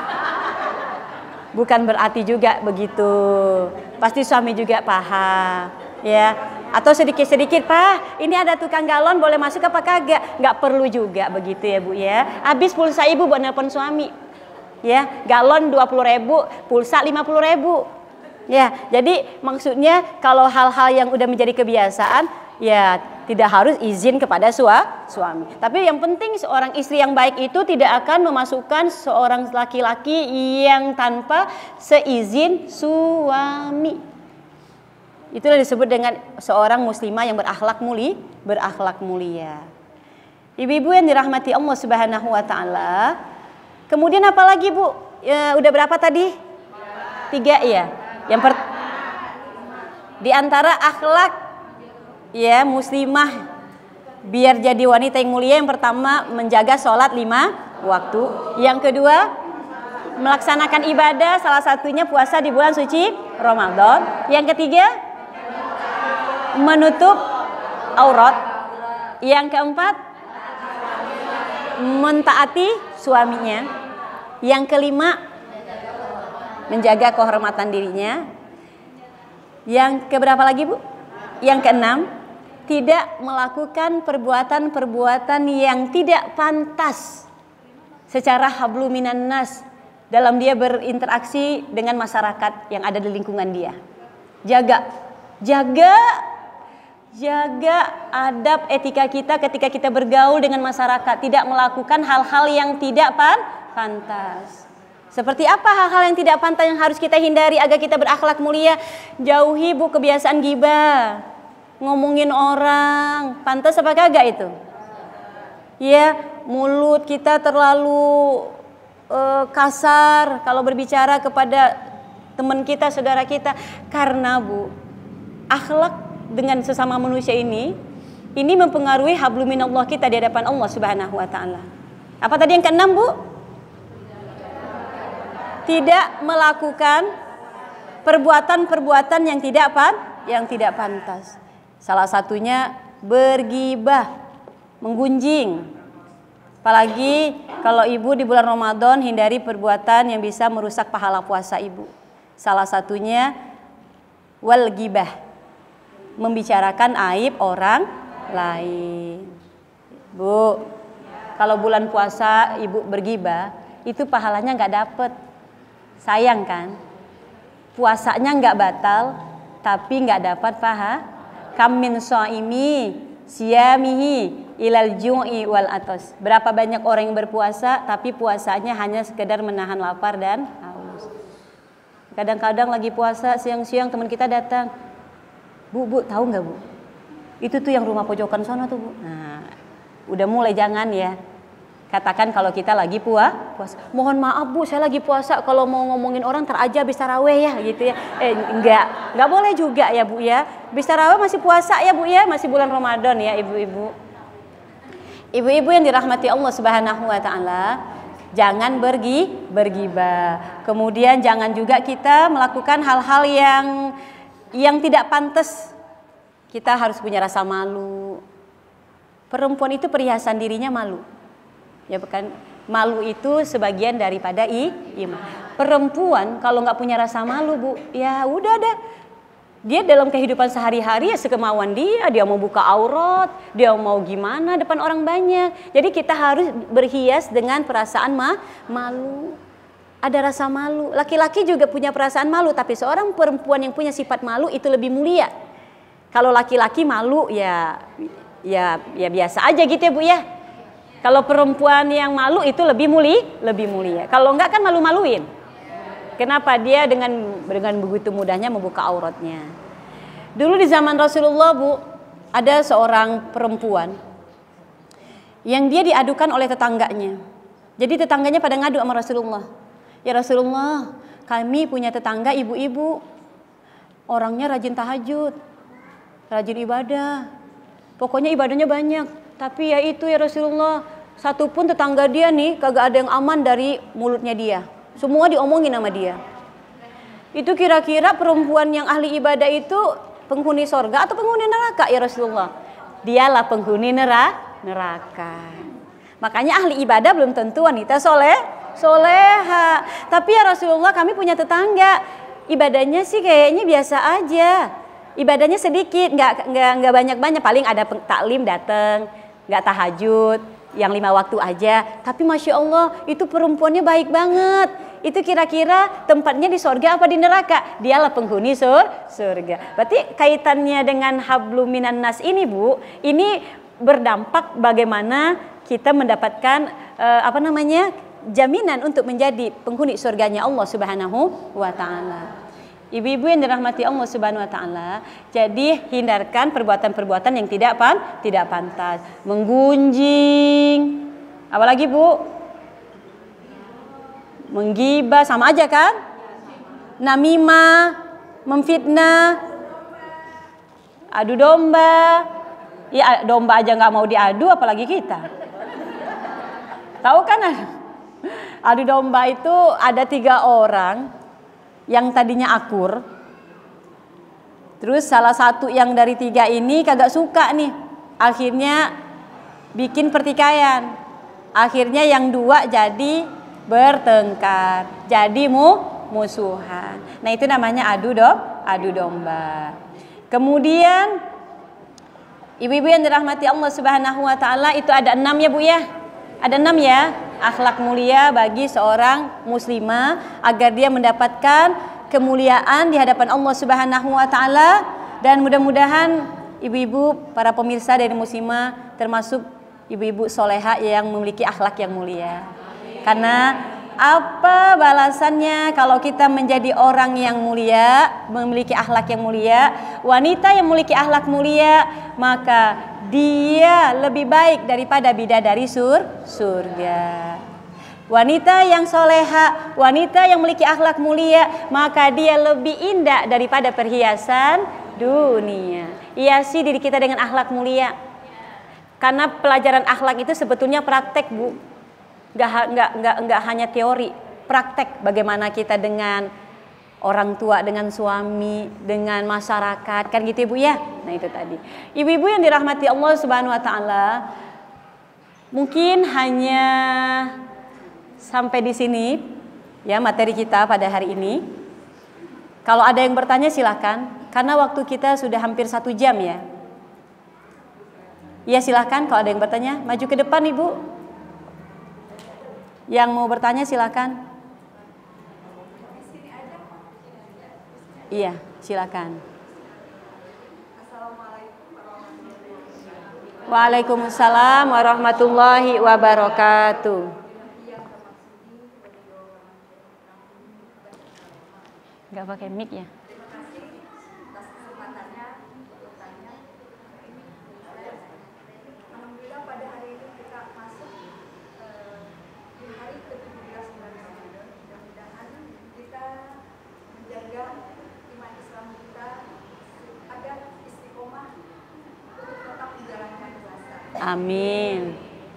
Bukan berarti juga begitu. Pasti suami juga paham, ya. Atau sedikit-sedikit, Pak, ini ada tukang galon, boleh masuk apa kagak? Nggak perlu juga begitu ya Bu ya. Habis pulsa ibu buat nelpon suami. Ya, galon 20.000, pulsa 50.000. Ya, jadi maksudnya kalau hal-hal yang udah menjadi kebiasaan, ya tidak harus izin kepada suami. Tapi yang penting seorang istri yang baik itu tidak akan memasukkan seorang laki-laki yang tanpa seizin suami. Itulah disebut dengan seorang muslimah yang berakhlak mulia. Ibu-ibu yang dirahmati Allah Subhanahu wa taala. Kemudian apa lagi, Bu? Ya, udah berapa tadi? 3 ya. Di antara akhlak ya muslimah biar jadi wanita yang mulia, yang pertama menjaga sholat 5 waktu. Yang kedua melaksanakan ibadah, salah satunya puasa di bulan suci Ramadan. Yang ketiga menutup aurat. Yang keempat mentaati suaminya. Yang kelima menjaga kehormatan dirinya. Yang keberapa lagi Bu? Yang keenam tidak melakukan perbuatan-perbuatan yang tidak pantas secara hablum minan nas dalam dia berinteraksi dengan masyarakat yang ada di lingkungan dia. Jaga adab etika kita ketika kita bergaul dengan masyarakat, tidak melakukan hal-hal yang tidak pantas. Seperti apa hal-hal yang tidak pantas yang harus kita hindari agar kita berakhlak mulia? Jauhi Bu kebiasaan ghibah, ngomongin orang. Pantas apa kagak itu? Ya, mulut kita terlalu kasar kalau berbicara kepada teman kita, saudara kita. Karena Bu, akhlak dengan sesama manusia ini mempengaruhi hablum minallah kita di hadapan Allah Subhanahu wa taala. Apa tadi yang keenam, Bu? Tidak melakukan perbuatan-perbuatan yang tidak pantas. Salah satunya bergibah, menggunjing. Apalagi kalau ibu di bulan Ramadan hindari perbuatan yang bisa merusak pahala puasa ibu. Salah satunya wal gibah, membicarakan aib orang lain. Bu, kalau bulan puasa ibu bergibah, itu pahalanya nggak dapet. Sayang kan? Puasanya nggak batal, tapi nggak dapat pahala. Kam min shaimi siyamihi ilal ju'i wal atas. Berapa banyak orang yang berpuasa, tapi puasanya hanya sekedar menahan lapar dan haus. Kadang-kadang lagi puasa, siang-siang teman kita datang. Bu, tahu nggak Bu? Itu tuh yang rumah pojokan sana tuh Bu. Nah, udah mulai jangan ya. Katakan kalau kita lagi puasa. Mohon maaf Bu, saya lagi puasa. Kalau mau ngomongin orang teraja habis taraweh ya gitu ya. Enggak boleh juga ya Bu ya. Habis taraweh masih puasa ya Bu ya, masih bulan Ramadan ya ibu-ibu. Ibu-ibu yang dirahmati Allah Subhanahu wa taala, jangan bergibah. Kemudian jangan juga kita melakukan hal-hal yang tidak pantas. Kita harus punya rasa malu. Perempuan itu perhiasan dirinya malu. Ya bukan, malu itu sebagian daripada iman. Perempuan kalau nggak punya rasa malu, Bu, ya udah dah. Dia dalam kehidupan sehari-hari ya sekemauan dia mau buka aurat, dia mau gimana depan orang banyak. Jadi kita harus berhias dengan perasaan malu. Ada rasa malu. Laki-laki juga punya perasaan malu, tapi seorang perempuan yang punya sifat malu itu lebih mulia. Kalau laki-laki malu ya biasa aja gitu ya, Bu ya. Kalau perempuan yang malu itu lebih mulia. Kalau enggak kan malu-maluin. Kenapa? Dia dengan begitu mudahnya membuka auratnya. Dulu di zaman Rasulullah, Bu, ada seorang perempuan yang dia diadukan oleh tetangganya. Jadi tetangganya pada ngadu sama Rasulullah. Ya Rasulullah, kami punya tetangga ibu-ibu, orangnya rajin tahajud, rajin ibadah. Pokoknya ibadahnya banyak. Tapi ya itu ya Rasulullah, satupun tetangga dia nih kagak ada yang aman dari mulutnya dia. Semua diomongin sama dia. Itu kira-kira perempuan yang ahli ibadah itu penghuni sorga atau penghuni neraka ya Rasulullah? Dialah penghuni neraka. Makanya ahli ibadah belum tentu wanita soleha. Tapi ya Rasulullah, kami punya tetangga, ibadahnya sih kayaknya biasa aja. Ibadahnya sedikit, nggak banyak-banyak. Paling ada taklim datang, nggak tahajud, yang 5 waktu aja. Tapi Masya Allah, itu perempuannya baik banget. Itu kira-kira tempatnya di surga apa di neraka? Dialah penghuni surga. Berarti kaitannya dengan hablum minan nas ini, Bu, ini berdampak bagaimana kita mendapatkan jaminan untuk menjadi penghuni surganya Allah Subhanahu wa taala. Ibu-ibu yang dirahmati Allah Subhanahu wa taala, jadi hindarkan perbuatan-perbuatan yang tidak pantas. Menggunjing. Apalagi, Bu? Menggibah, sama aja kan? Namimah, memfitnah, adu domba. Ya domba aja nggak mau diadu, apalagi kita. Tahu kan? Adu domba itu ada 3 orang yang tadinya akur. Terus salah satu yang dari 3 ini kagak suka nih. Akhirnya bikin pertikaian. Akhirnya yang 2 jadi bertengkar. Jadi musuhan. Nah itu namanya adu domba. Kemudian ibu-ibu yang dirahmati Allah Subhanahu wa taala, itu ada 6 ya, Bu ya. Ada 6 ya. Akhlak mulia bagi seorang muslimah agar dia mendapatkan kemuliaan di hadapan Allah Subhanahu wa taala. Dan mudah-mudahan ibu-ibu para pemirsa dari muslimah termasuk ibu-ibu soleha yang memiliki akhlak yang mulia. Karena apa balasannya kalau kita menjadi orang yang mulia, memiliki akhlak yang mulia, wanita yang memiliki akhlak mulia, maka dia lebih baik daripada bidadari surga. Wanita yang soleha, wanita yang memiliki akhlak mulia, maka dia lebih indah daripada perhiasan dunia. Hiasi diri kita dengan akhlak mulia. Karena pelajaran akhlak itu sebetulnya praktek, Bu. Nggak hanya teori, praktek bagaimana kita dengan orang tua, dengan suami, dengan masyarakat, kan gitu Ibu ya. Nah itu tadi. Ibu-ibu yang dirahmati Allah Subhanahu wa taala, mungkin hanya sampai di sini ya materi kita pada hari ini. Kalau ada yang bertanya silakan, karena waktu kita sudah hampir 1 jam ya. Ya silakan, kalau ada yang bertanya, maju ke depan Ibu. Yang mau bertanya silakan. Iya, silakan. Waalaikumsalam warahmatullahi wabarakatuh. Enggak pakai mic ya? Alhamdulillah pada hari ini kita masuk di hari ke-17 bulan Ramadan. Mudah-mudahan kita menjaga iman Islam kita agar istiqomah untuk tetap menjalankan puasa. Amin.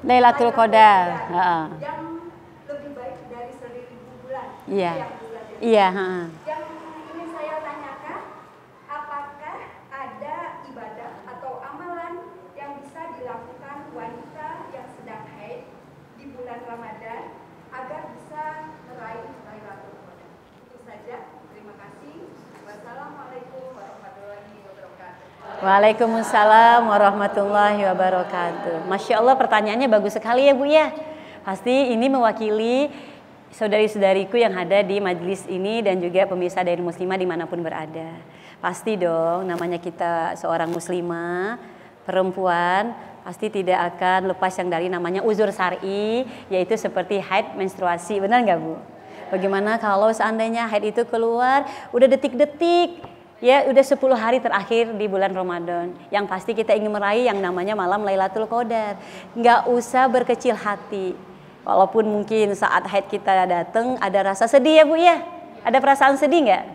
Lailatul Qadar. Yang lebih baik dari 1000 bulan. Iya. Yang bulan ini. Iya. Yang ingin saya tanyakan, apakah ada ibadah atau amalan yang bisa dilakukan wanita yang sedang haid di bulan Ramadan agar bisa meraih Lailatul Qadar? Itu saja. Terima kasih. Wassalamualaikum warahmatullahi wabarakatuh. Waalaikumsalam warahmatullahi wabarakatuh. Masya Allah, pertanyaannya bagus sekali ya Bu ya. Pasti ini mewakili saudari-saudariku yang ada di majelis ini dan juga pemirsa dari muslimah dimanapun berada. Pasti dong, namanya kita seorang muslimah, perempuan, pasti tidak akan lepas yang dari namanya uzur syar'i, yaitu seperti haid, menstruasi. Benar nggak Bu? Bagaimana kalau seandainya haid itu keluar udah detik-detik, ya udah 10 hari terakhir di bulan Ramadan. Yang pasti kita ingin meraih yang namanya malam Lailatul Qadar. Nggak usah berkecil hati. Walaupun mungkin saat haid kita datang ada rasa sedih ya Bu ya. Ada perasaan sedih nggak?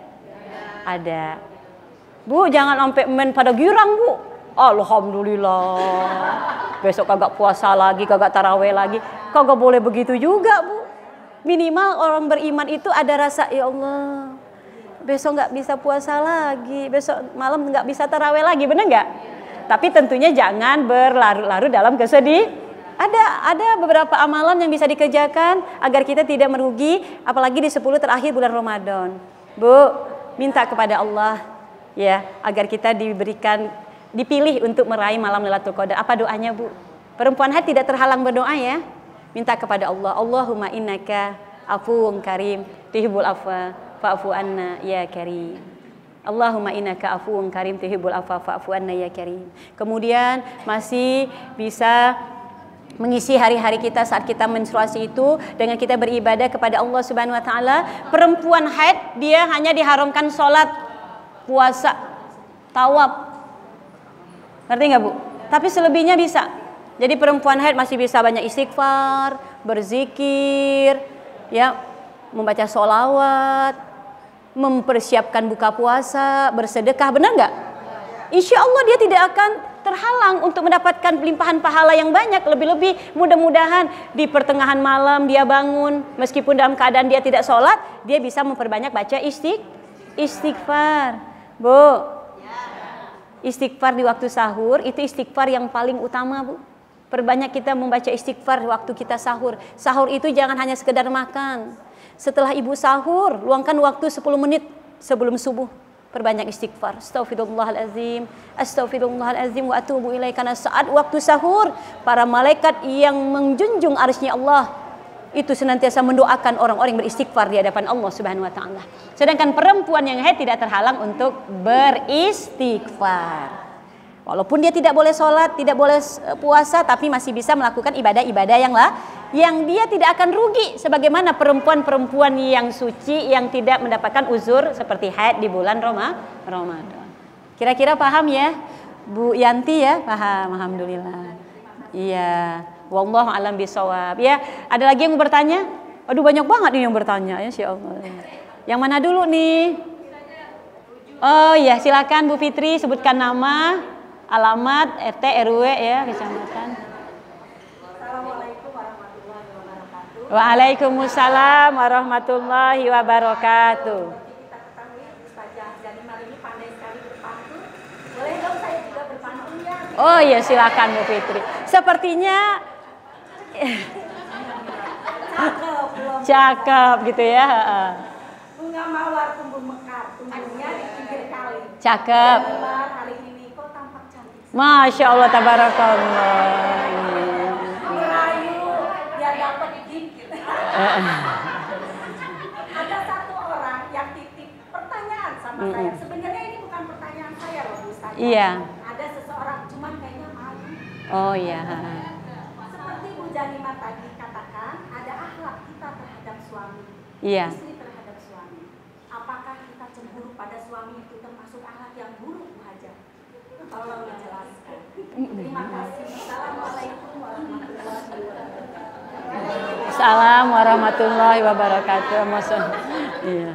Ada. Bu jangan sampai men pada girang Bu. Alhamdulillah. Besok kagak puasa lagi, kagak taraweh lagi. Kagak boleh begitu juga Bu. Minimal orang beriman itu ada rasa, ya Allah, besok nggak bisa puasa lagi, besok malam nggak bisa taraweh lagi, bener nggak? Tapi tentunya jangan berlarut-larut dalam kesedih. Ada beberapa amalan yang bisa dikerjakan agar kita tidak merugi, apalagi di 10 terakhir bulan Ramadan. Bu, minta kepada Allah ya agar kita dipilih untuk meraih malam Lailatul Qadar. Apa doanya Bu? Perempuan haid tidak terhalang berdoa ya. Minta kepada Allah, Allahumma innaka afuwun karim, tuhibbul afwa fa'fu anna ya karim. Allahumma innaka afuwun karim, tuhibbul afwa fa'fu anna ya karim. Kemudian masih bisa mengisi hari-hari kita saat kita menstruasi itu dengan kita beribadah kepada Allah Subhanahu wa taala. Perempuan haid dia hanya diharamkan sholat, puasa, tawaf. Ngerti nggak Bu? Tapi selebihnya bisa. Jadi perempuan haid masih bisa banyak istighfar, berzikir, ya, membaca sholawat, mempersiapkan buka puasa, bersedekah, benar nggak? Insya Allah dia tidak akan terhalang untuk mendapatkan limpahan pahala yang banyak. Lebih-lebih mudah-mudahan di pertengahan malam dia bangun, meskipun dalam keadaan dia tidak sholat, dia bisa memperbanyak baca istighfar. Bu, istighfar di waktu sahur itu istighfar yang paling utama Bu. Perbanyak kita membaca istighfar waktu kita sahur. Sahur itu jangan hanya sekedar makan. Setelah ibu sahur, luangkan waktu 10 menit sebelum subuh. Perbanyak istighfar. Astaghfirullahalazim, astaghfirullahalazim wa atubu ilaih. Karena saat waktu sahur, para malaikat yang menjunjung arsy-Nya Allah itu senantiasa mendoakan orang-orang yang beristighfar di hadapan Allah Subhanahu wa taala. Sedangkan perempuan yang haid tidak terhalang untuk beristighfar. Walaupun dia tidak boleh sholat, tidak boleh puasa, tapi masih bisa melakukan ibadah-ibadah yang dia tidak akan rugi. Sebagaimana perempuan-perempuan yang suci yang tidak mendapatkan uzur seperti haid di bulan Ramadan. Kira-kira paham ya? Bu Yanti ya? Paham, alhamdulillah. Iya, wallahu alam bisawab. Ya, ada lagi yang mau bertanya? Aduh banyak banget nih yang bertanya, ya insyaallah. Yang mana dulu nih? Oh iya, silakan Bu Fitri sebutkan nama, alamat, RT, RW ya, kecamatan. Assalamualaikum warahmatullahi wabarakatuh. Waalaikumsalam warahmatullahi wabarakatuh. Kita ketahui Ustazah Janimar ini pandai sekali berpantun. Boleh dong saya juga berpantun ya? Oh iya, silakan Bu Fitri. Sepertinya cakep gitu ya. Bunga mawar tumbuh mekar, tumbuhnya di pinggir kali. Cakep. Janimar hari ini kok tampak cantik. Masya Allah, tabarakallah. Merayu dia dapat gigit. Ada satu orang yang titip pertanyaan sama saya. Sebenarnya ini bukan pertanyaan saya loh Bu Ustazah. Iya. Ada seseorang cuman kayaknya malu. Oh iya. Seperti Bu Janimar tadi katakan, ada akhlak kita terhadap suami. Iya. Istri terhadap suami. Apakah kita cemburu pada suami itu termasuk akhlak yang buruk Bu Haja? Tolong dijelaskan. Terima kasih. Assalamualaikum warahmatullahi wabarakatuh. Assalamualaikum warahmatullahi wabarakatuh. Masa, iya.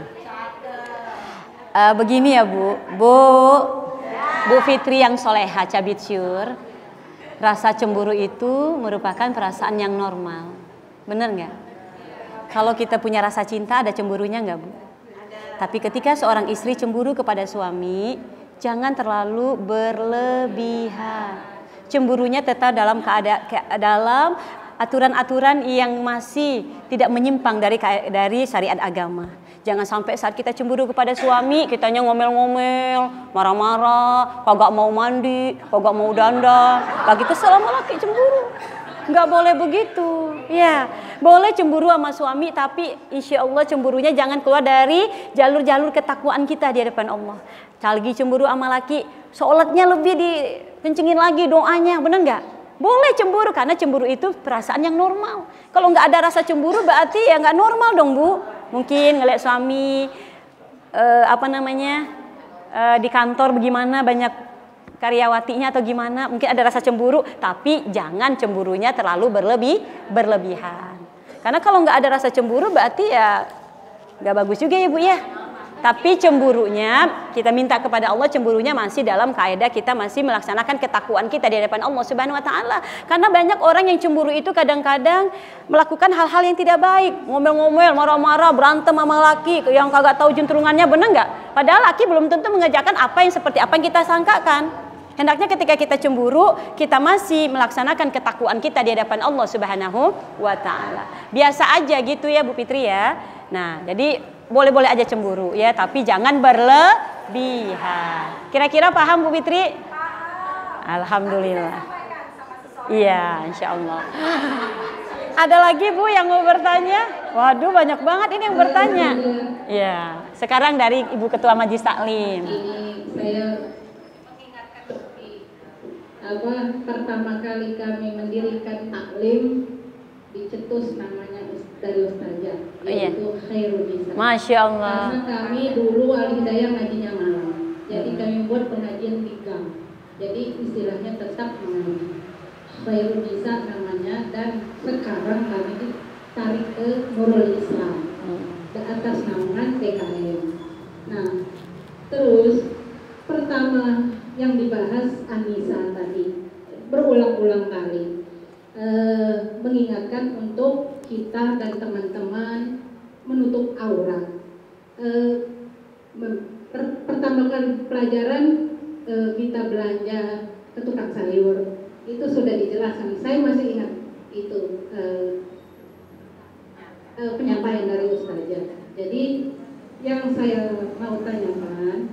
Begini ya Bu Fitri yang soleha cabit syur. rasa cemburu itu merupakan perasaan yang normal. Benar nggak? Kalau kita punya rasa cinta ada cemburunya nggak, Bu? Tapi ketika seorang istri cemburu kepada suami, jangan terlalu berlebihan. Cemburunya tetap dalam dalam aturan-aturan yang masih tidak menyimpang dari syariat agama. Jangan sampai saat kita cemburu kepada suami, kitanya ngomel-ngomel, marah-marah, kagak mau mandi, kagak mau dandan. Lagi kesel sama laki cemburu. Nggak boleh begitu. Ya, boleh cemburu sama suami, tapi insya Allah cemburunya jangan keluar dari jalur-jalur ketakwaan kita di hadapan Allah. Lagi cemburu sama laki, sholatnya lebih dikencengin lagi doanya, benar nggak? Boleh cemburu, karena cemburu itu perasaan yang normal. Kalau nggak ada rasa cemburu berarti ya nggak normal dong, Bu. Mungkin ngeliat suami di kantor bagaimana, banyak karyawatinya atau gimana, mungkin ada rasa cemburu, tapi jangan cemburunya terlalu berlebihan. Karena kalau nggak ada rasa cemburu berarti ya nggak bagus juga ya, Bu ya. Tapi cemburunya kita minta kepada Allah, cemburunya masih dalam kaidah kita masih melaksanakan ketakwaan kita di hadapan Allah Subhanahu wa taala. Karena banyak orang yang cemburu itu kadang-kadang melakukan hal-hal yang tidak baik, ngomel-ngomel, marah-marah, berantem sama laki yang kagak tahu juntrungannya, benar nggak? Padahal laki belum tentu mengerjakan apa yang seperti apa yang kita sangkakan. Hendaknya ketika kita cemburu, kita masih melaksanakan ketakwaan kita di hadapan Allah Subhanahu wa taala. Biasa aja gitu ya, Bu Fitri ya. Nah, jadi boleh-boleh aja cemburu ya, tapi jangan berlebihan. Kira-kira paham, Bu Fitri? Alhamdulillah. Iya, insya Allah. Ada lagi, Bu, yang mau bertanya? Waduh, banyak banget ini yang bertanya. Iya, sekarang dari Ibu Ketua Majelis Taklim. Ini saya pertama kali kami mendirikan taklim di Cetus, namanya dari Ustazah, yaitu Khairul Nisa. Masya Allah. Karena kami dulu Al-Hidayah ngajinya malam, jadi kami buat pengajian 3. Jadi istilahnya tetap mengaji. Khairul Nisa namanya, dan sekarang kami ditarik ke Nurul Islam ke atas naungan TKM. Nah, terus pertama yang dibahas Anissa tadi berulang-ulang kali mengingatkan untuk kita dan teman-teman menutup aurat. Pertama kali pelajaran kita belanja ke tukang sayur itu sudah dijelaskan. Saya masih ingat itu penyampaian dari Ustazah. Jadi yang saya mau tanyakan,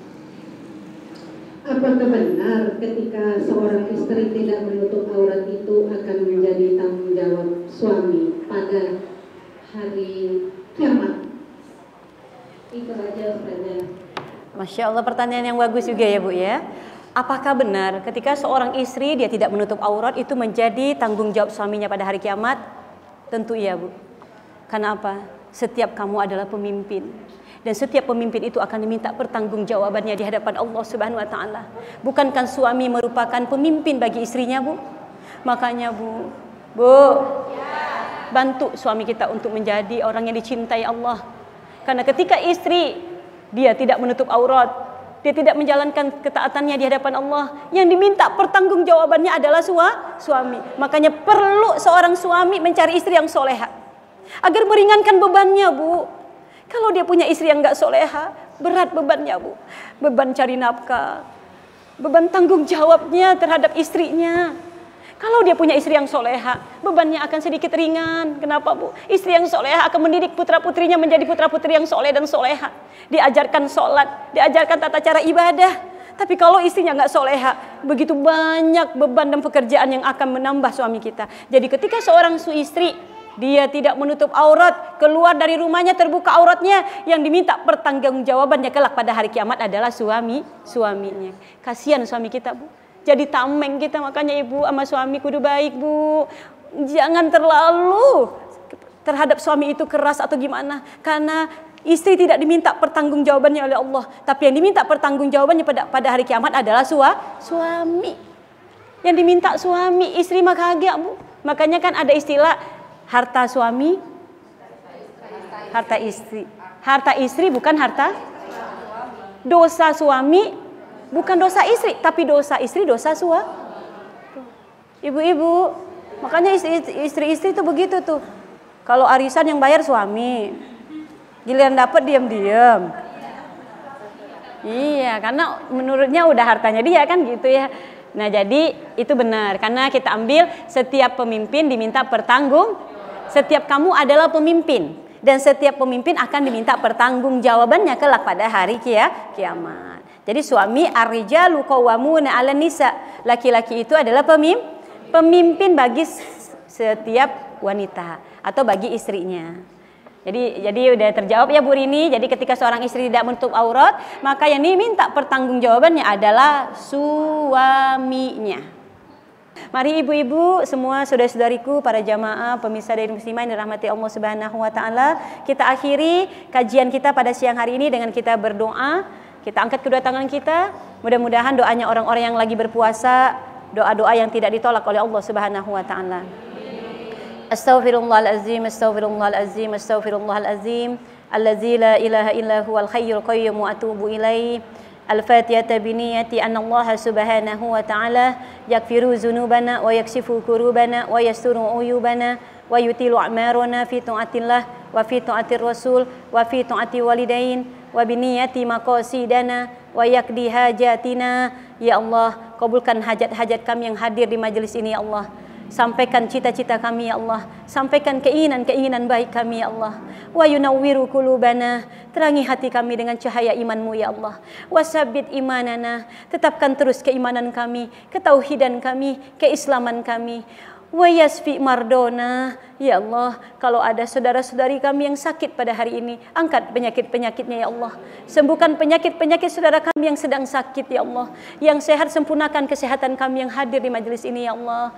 apakah benar ketika seorang istri tidak menutup aurat itu akan menjadi tanggung jawab suami pada hari kiamat? Itu aja saja. Masya Allah, pertanyaan yang bagus juga ya, Bu ya. Apakah benar ketika seorang istri dia tidak menutup aurat itu menjadi tanggung jawab suaminya pada hari kiamat? Tentu iya, Bu. Karena apa? Setiap kamu adalah pemimpin. Dan setiap pemimpin itu akan diminta pertanggungjawabannya di hadapan Allah Subhanahu wa taala. Bukankah suami merupakan pemimpin bagi istrinya, Bu? Makanya, Bu, bantu suami kita untuk menjadi orang yang dicintai Allah. Karena ketika istri dia tidak menutup aurat, dia tidak menjalankan ketaatannya di hadapan Allah, yang diminta pertanggungjawabannya adalah suami. Makanya perlu seorang suami mencari istri yang soleha agar meringankan bebannya, Bu. Kalau dia punya istri yang gak soleha, berat bebannya, Bu. Beban cari nafkah, beban tanggung jawabnya terhadap istrinya. Kalau dia punya istri yang soleha, bebannya akan sedikit ringan. Kenapa, Bu? Istri yang soleha akan mendidik putra-putrinya menjadi putra-putri yang soleh dan soleha. Diajarkan sholat, diajarkan tata cara ibadah. Tapi kalau istrinya gak soleha, begitu banyak beban dan pekerjaan yang akan menambah suami kita. Jadi ketika seorang istri dia tidak menutup aurat, keluar dari rumahnya terbuka auratnya, yang diminta pertanggungjawabannya kelak pada hari kiamat adalah suaminya. Kasihan suami kita, Bu. Jadi tameng kita, makanya ibu sama suami kudu baik, Bu. Jangan terlalu terhadap suami itu keras atau gimana. Karena istri tidak diminta pertanggungjawabannya oleh Allah, tapi yang diminta pertanggungjawabannya pada hari kiamat adalah suami. Yang diminta suami, istri mah kagak, Bu. Makanya kan ada istilah harta suami, harta istri. Harta istri bukan harta. Dosa suami bukan dosa istri, tapi dosa istri dosa suami. Ibu-ibu, makanya istri-istri itu begitu tuh. Kalau arisan yang bayar suami, giliran dapat diam-diam. Iya, karena menurutnya udah hartanya dia kan gitu ya. Nah jadi itu benar, karena kita ambil setiap pemimpin diminta setiap kamu adalah pemimpin. Dan setiap pemimpin akan diminta pertanggungjawabannya kelak pada hari kiamat. Jadi suami ar-rijalu qawwamuna 'alan nisa. Laki-laki itu adalah pemimpin bagi setiap wanita atau bagi istrinya. Jadi udah terjawab ya Bu Rini. Jadi ketika seorang istri tidak menutup aurat, maka yang diminta pertanggungjawabannya adalah suaminya. Mari ibu-ibu semua, saudara-saudariku, para jamaah pemirsa dan muslimah yang dirahmati Allah Subhanahu wa taala, kita akhiri kajian kita pada siang hari ini dengan kita berdoa. Kita angkat kedua tangan kita, mudah-mudahan doanya orang-orang yang lagi berpuasa, doa-doa yang tidak ditolak oleh Allah Subhanahu wa taala. Astaghfirullahalazim, astaghfirullahalazim, astaghfirullahalazim, allazi la ilaha illa huwal hayyul qayyum wa atubu ilaih. Al-Fatihah biniyati anna Allah Subhanahu wa ta'ala yakfiru dzunubana wa yakshifu kurubana wa yasturu uyubana wa yutilu a'marana fi ta'atillah wa fi ta'atir rasul wa fi ta'ati walidain wa biniyati maqasidana wa yakdi hajatina. Ya Allah, kabulkan hajat-hajat kami yang hadir di majelis ini ya Allah. Sampaikan cita-cita kami ya Allah, sampaikan keinginan-keinginan baik kami ya Allah. Wa yunawwiru qulubana, terangi hati kami dengan cahaya iman-Mu ya Allah. Wasabbit imanana, tetapkan terus keimanan kami, ketauhidan kami, keislaman kami. Wa yasfi mardona, ya Allah, kalau ada saudara-saudari kami yang sakit pada hari ini, angkat penyakit-penyakitnya ya Allah. Sembuhkan penyakit-penyakit saudara kami yang sedang sakit ya Allah. Yang sehat sempurnakan kesehatan kami yang hadir di majelis ini ya Allah.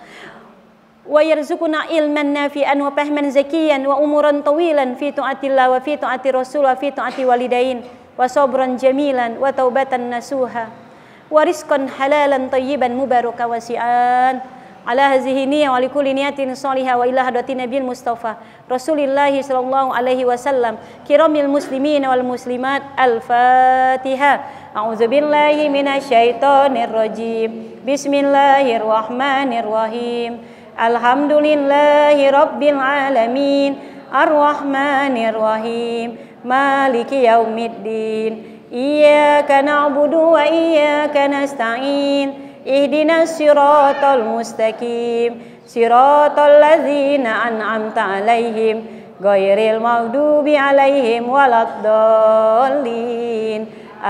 Wa yarzuquna ilman nafi'an wa fahman zakiyan wa umuran tawilan fi ta'atillah wa fi ta'ati rasul wa fi ta'ati walidain wa sabran jamilan wa taubatan nasuha wa rizqan halalan tayyiban mubaraka wasi'an ala hazihi niyya wa likulli niyatin salihah wa ila hadratin nabiyil mustafa rasulillahi sallallahu alaihi wasallam kiramil muslimin wal muslimat. Al-Fatihah. A'udzu billahi minasyaitonir rajim. Bismillahirrahmanirrahim. Alhamdulillahi rabbil alamin, arrahmanir rahim, maliki yaumiddin. Iyyaka na'budu wa iyyaka nasta'in. Ihdinas siratal mustaqim, siratal ladzina an'amta 'alaihim, ghairil maghdubi 'alaihim waladdallin.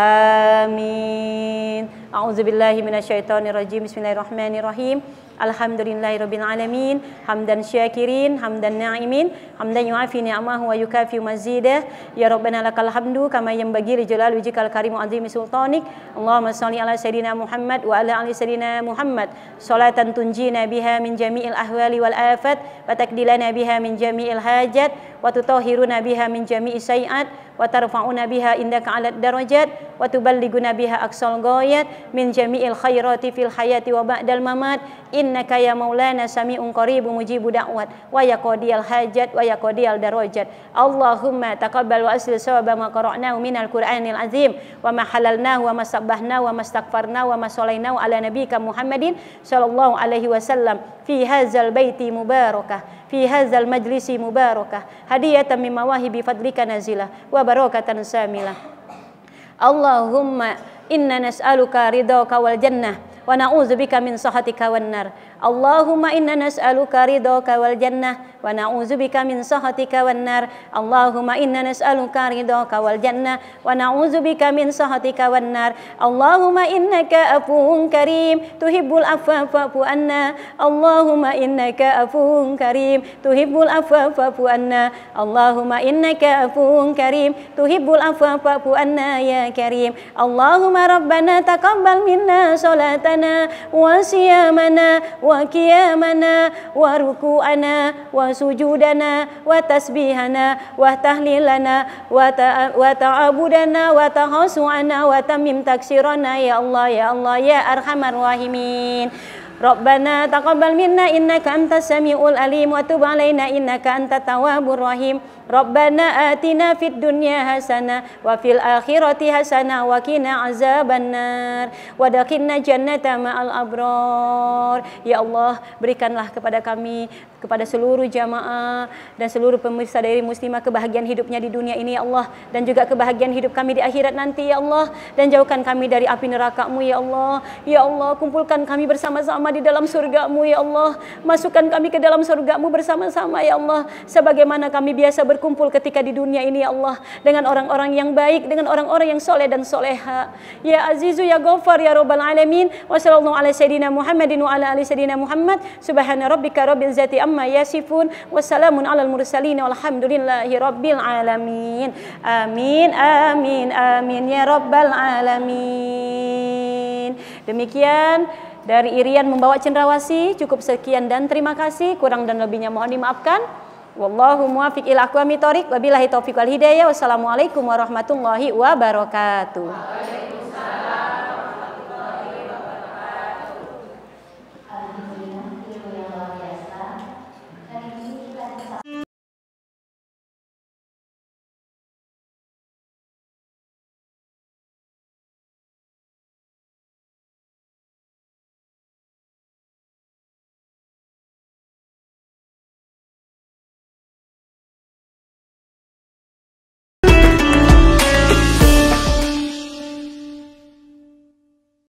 Amin. A'udzubillahi minasyaitonir rajim. Bismillahirrahmanirrahim. Alhamdulillahirabbil alamin, hamdan syakirin, hamdan na'imin, hamdan yu'afi ni'amahu wa yukafi mazidah. Ya Rabbana lakal hamdu kama yanbaghi li jalali wajhikal karim wa 'azimi sultanik. Allahumma shalli ala sayidina Muhammad wa ala ali sayidina Muhammad salatan tunjina biha min jami'il ahwali wal afat wa takdilana biha min jami'il hajat wa tutahhiruna biha min jami'i sayiat wa tarfa'una biha indaka 'alad darajat wa tuballighuna biha aqsal ghayat min jami'il khairati fil hayati wa ba'dal mamat. Innaka ya maulana sami'un qaribun mujibu da'wat wa yaqdiyal hajat wa yaqdiyal darajat. Allahumma taqabbal wa asli sawaba ma qara'nahu minal qur'anil azim wa ma halalnahu wa ma sabbahnahu wa ma astaghfarnahu wa ma shalainahu ala nabiyyika Muhammadin sallallahu alaihi wasallam fi hadzal baiti mubarakah, fi hadzal majlisi mubarakah, hadiyatan min mawahibi fadlika nazilah wa barakatan samilah. Allahumma inna nas'aluka ridhaka wal jannah wa na'udzubika min sakhatika wan nar. Allahumma inna nas'aluka ridhaka wal jannah wa na'udzubika min sakhatika wan nar. Allahumma inna nas'aluka ridhaka wal jannah wa na'udzubika min sakhatika wan nar. Allahumma innaka afuwun karim tuhibbul afwa fa'fu anna. Allahumma innaka afuwun karim tuhibbul afwa fa'fu anna. Allahumma innaka afuwun karim tuhibbul afwa fa'fu anna ya karim. Allahumma rabbana taqabbal minna salatana wa siyamana wa qiyamana wa ruku'ana wa sujudana wa tasbihana wa tahlilana wa ta'abudana wa tahasu'ana wa tamim taksirana. Ya Allah ya Allah ya arhamar rahimin. Rabbana taqabbal minna innaka antas samiul alim wa tub alaina innaka antat tawwabur rahim. Rabbana atina fid dunya hasanah wa fil akhirati hasanah wa qina azabannar wa adkhilna jannata ma'al abrar. Ya Allah, berikanlah kepada kami, kepada seluruh jamaah dan seluruh pemirsa dari muslimah kebahagiaan hidupnya di dunia ini ya Allah, dan juga kebahagiaan hidup kami di akhirat nanti ya Allah, dan jauhkan kami dari api neraka-Mu ya Allah. Ya Allah, kumpulkan kami bersama-sama di dalam surga-Mu ya Allah, masukkan kami ke dalam surga-Mu bersama-sama ya Allah, sebagaimana kami biasa berkumpul ketika di dunia ini ya Allah, dengan orang-orang yang baik, dengan orang-orang yang soleh dan soleha. Ya Azizu ya Ghaffar ya Rabbal Alamin. Wa sallallahu ala sayyidina Muhammadin wa ala ali sayyidina Muhammad. Subhana rabbika rabbil izzati amma yasifun. Wassalamun alal mursalin walhamdulillahi rabbil alamin. Amin amin amin ya Rabbal Alamin. Demikian dari Irian membawa cendrawasih. Cukup sekian dan terima kasih. Kurang dan lebihnya mohon dimaafkan. Wallahu muwaffiq ila aqwamit thoriq. Wabillahi taufiq wal hidayah. Wassalamualaikum warahmatullahi wabarakatuh.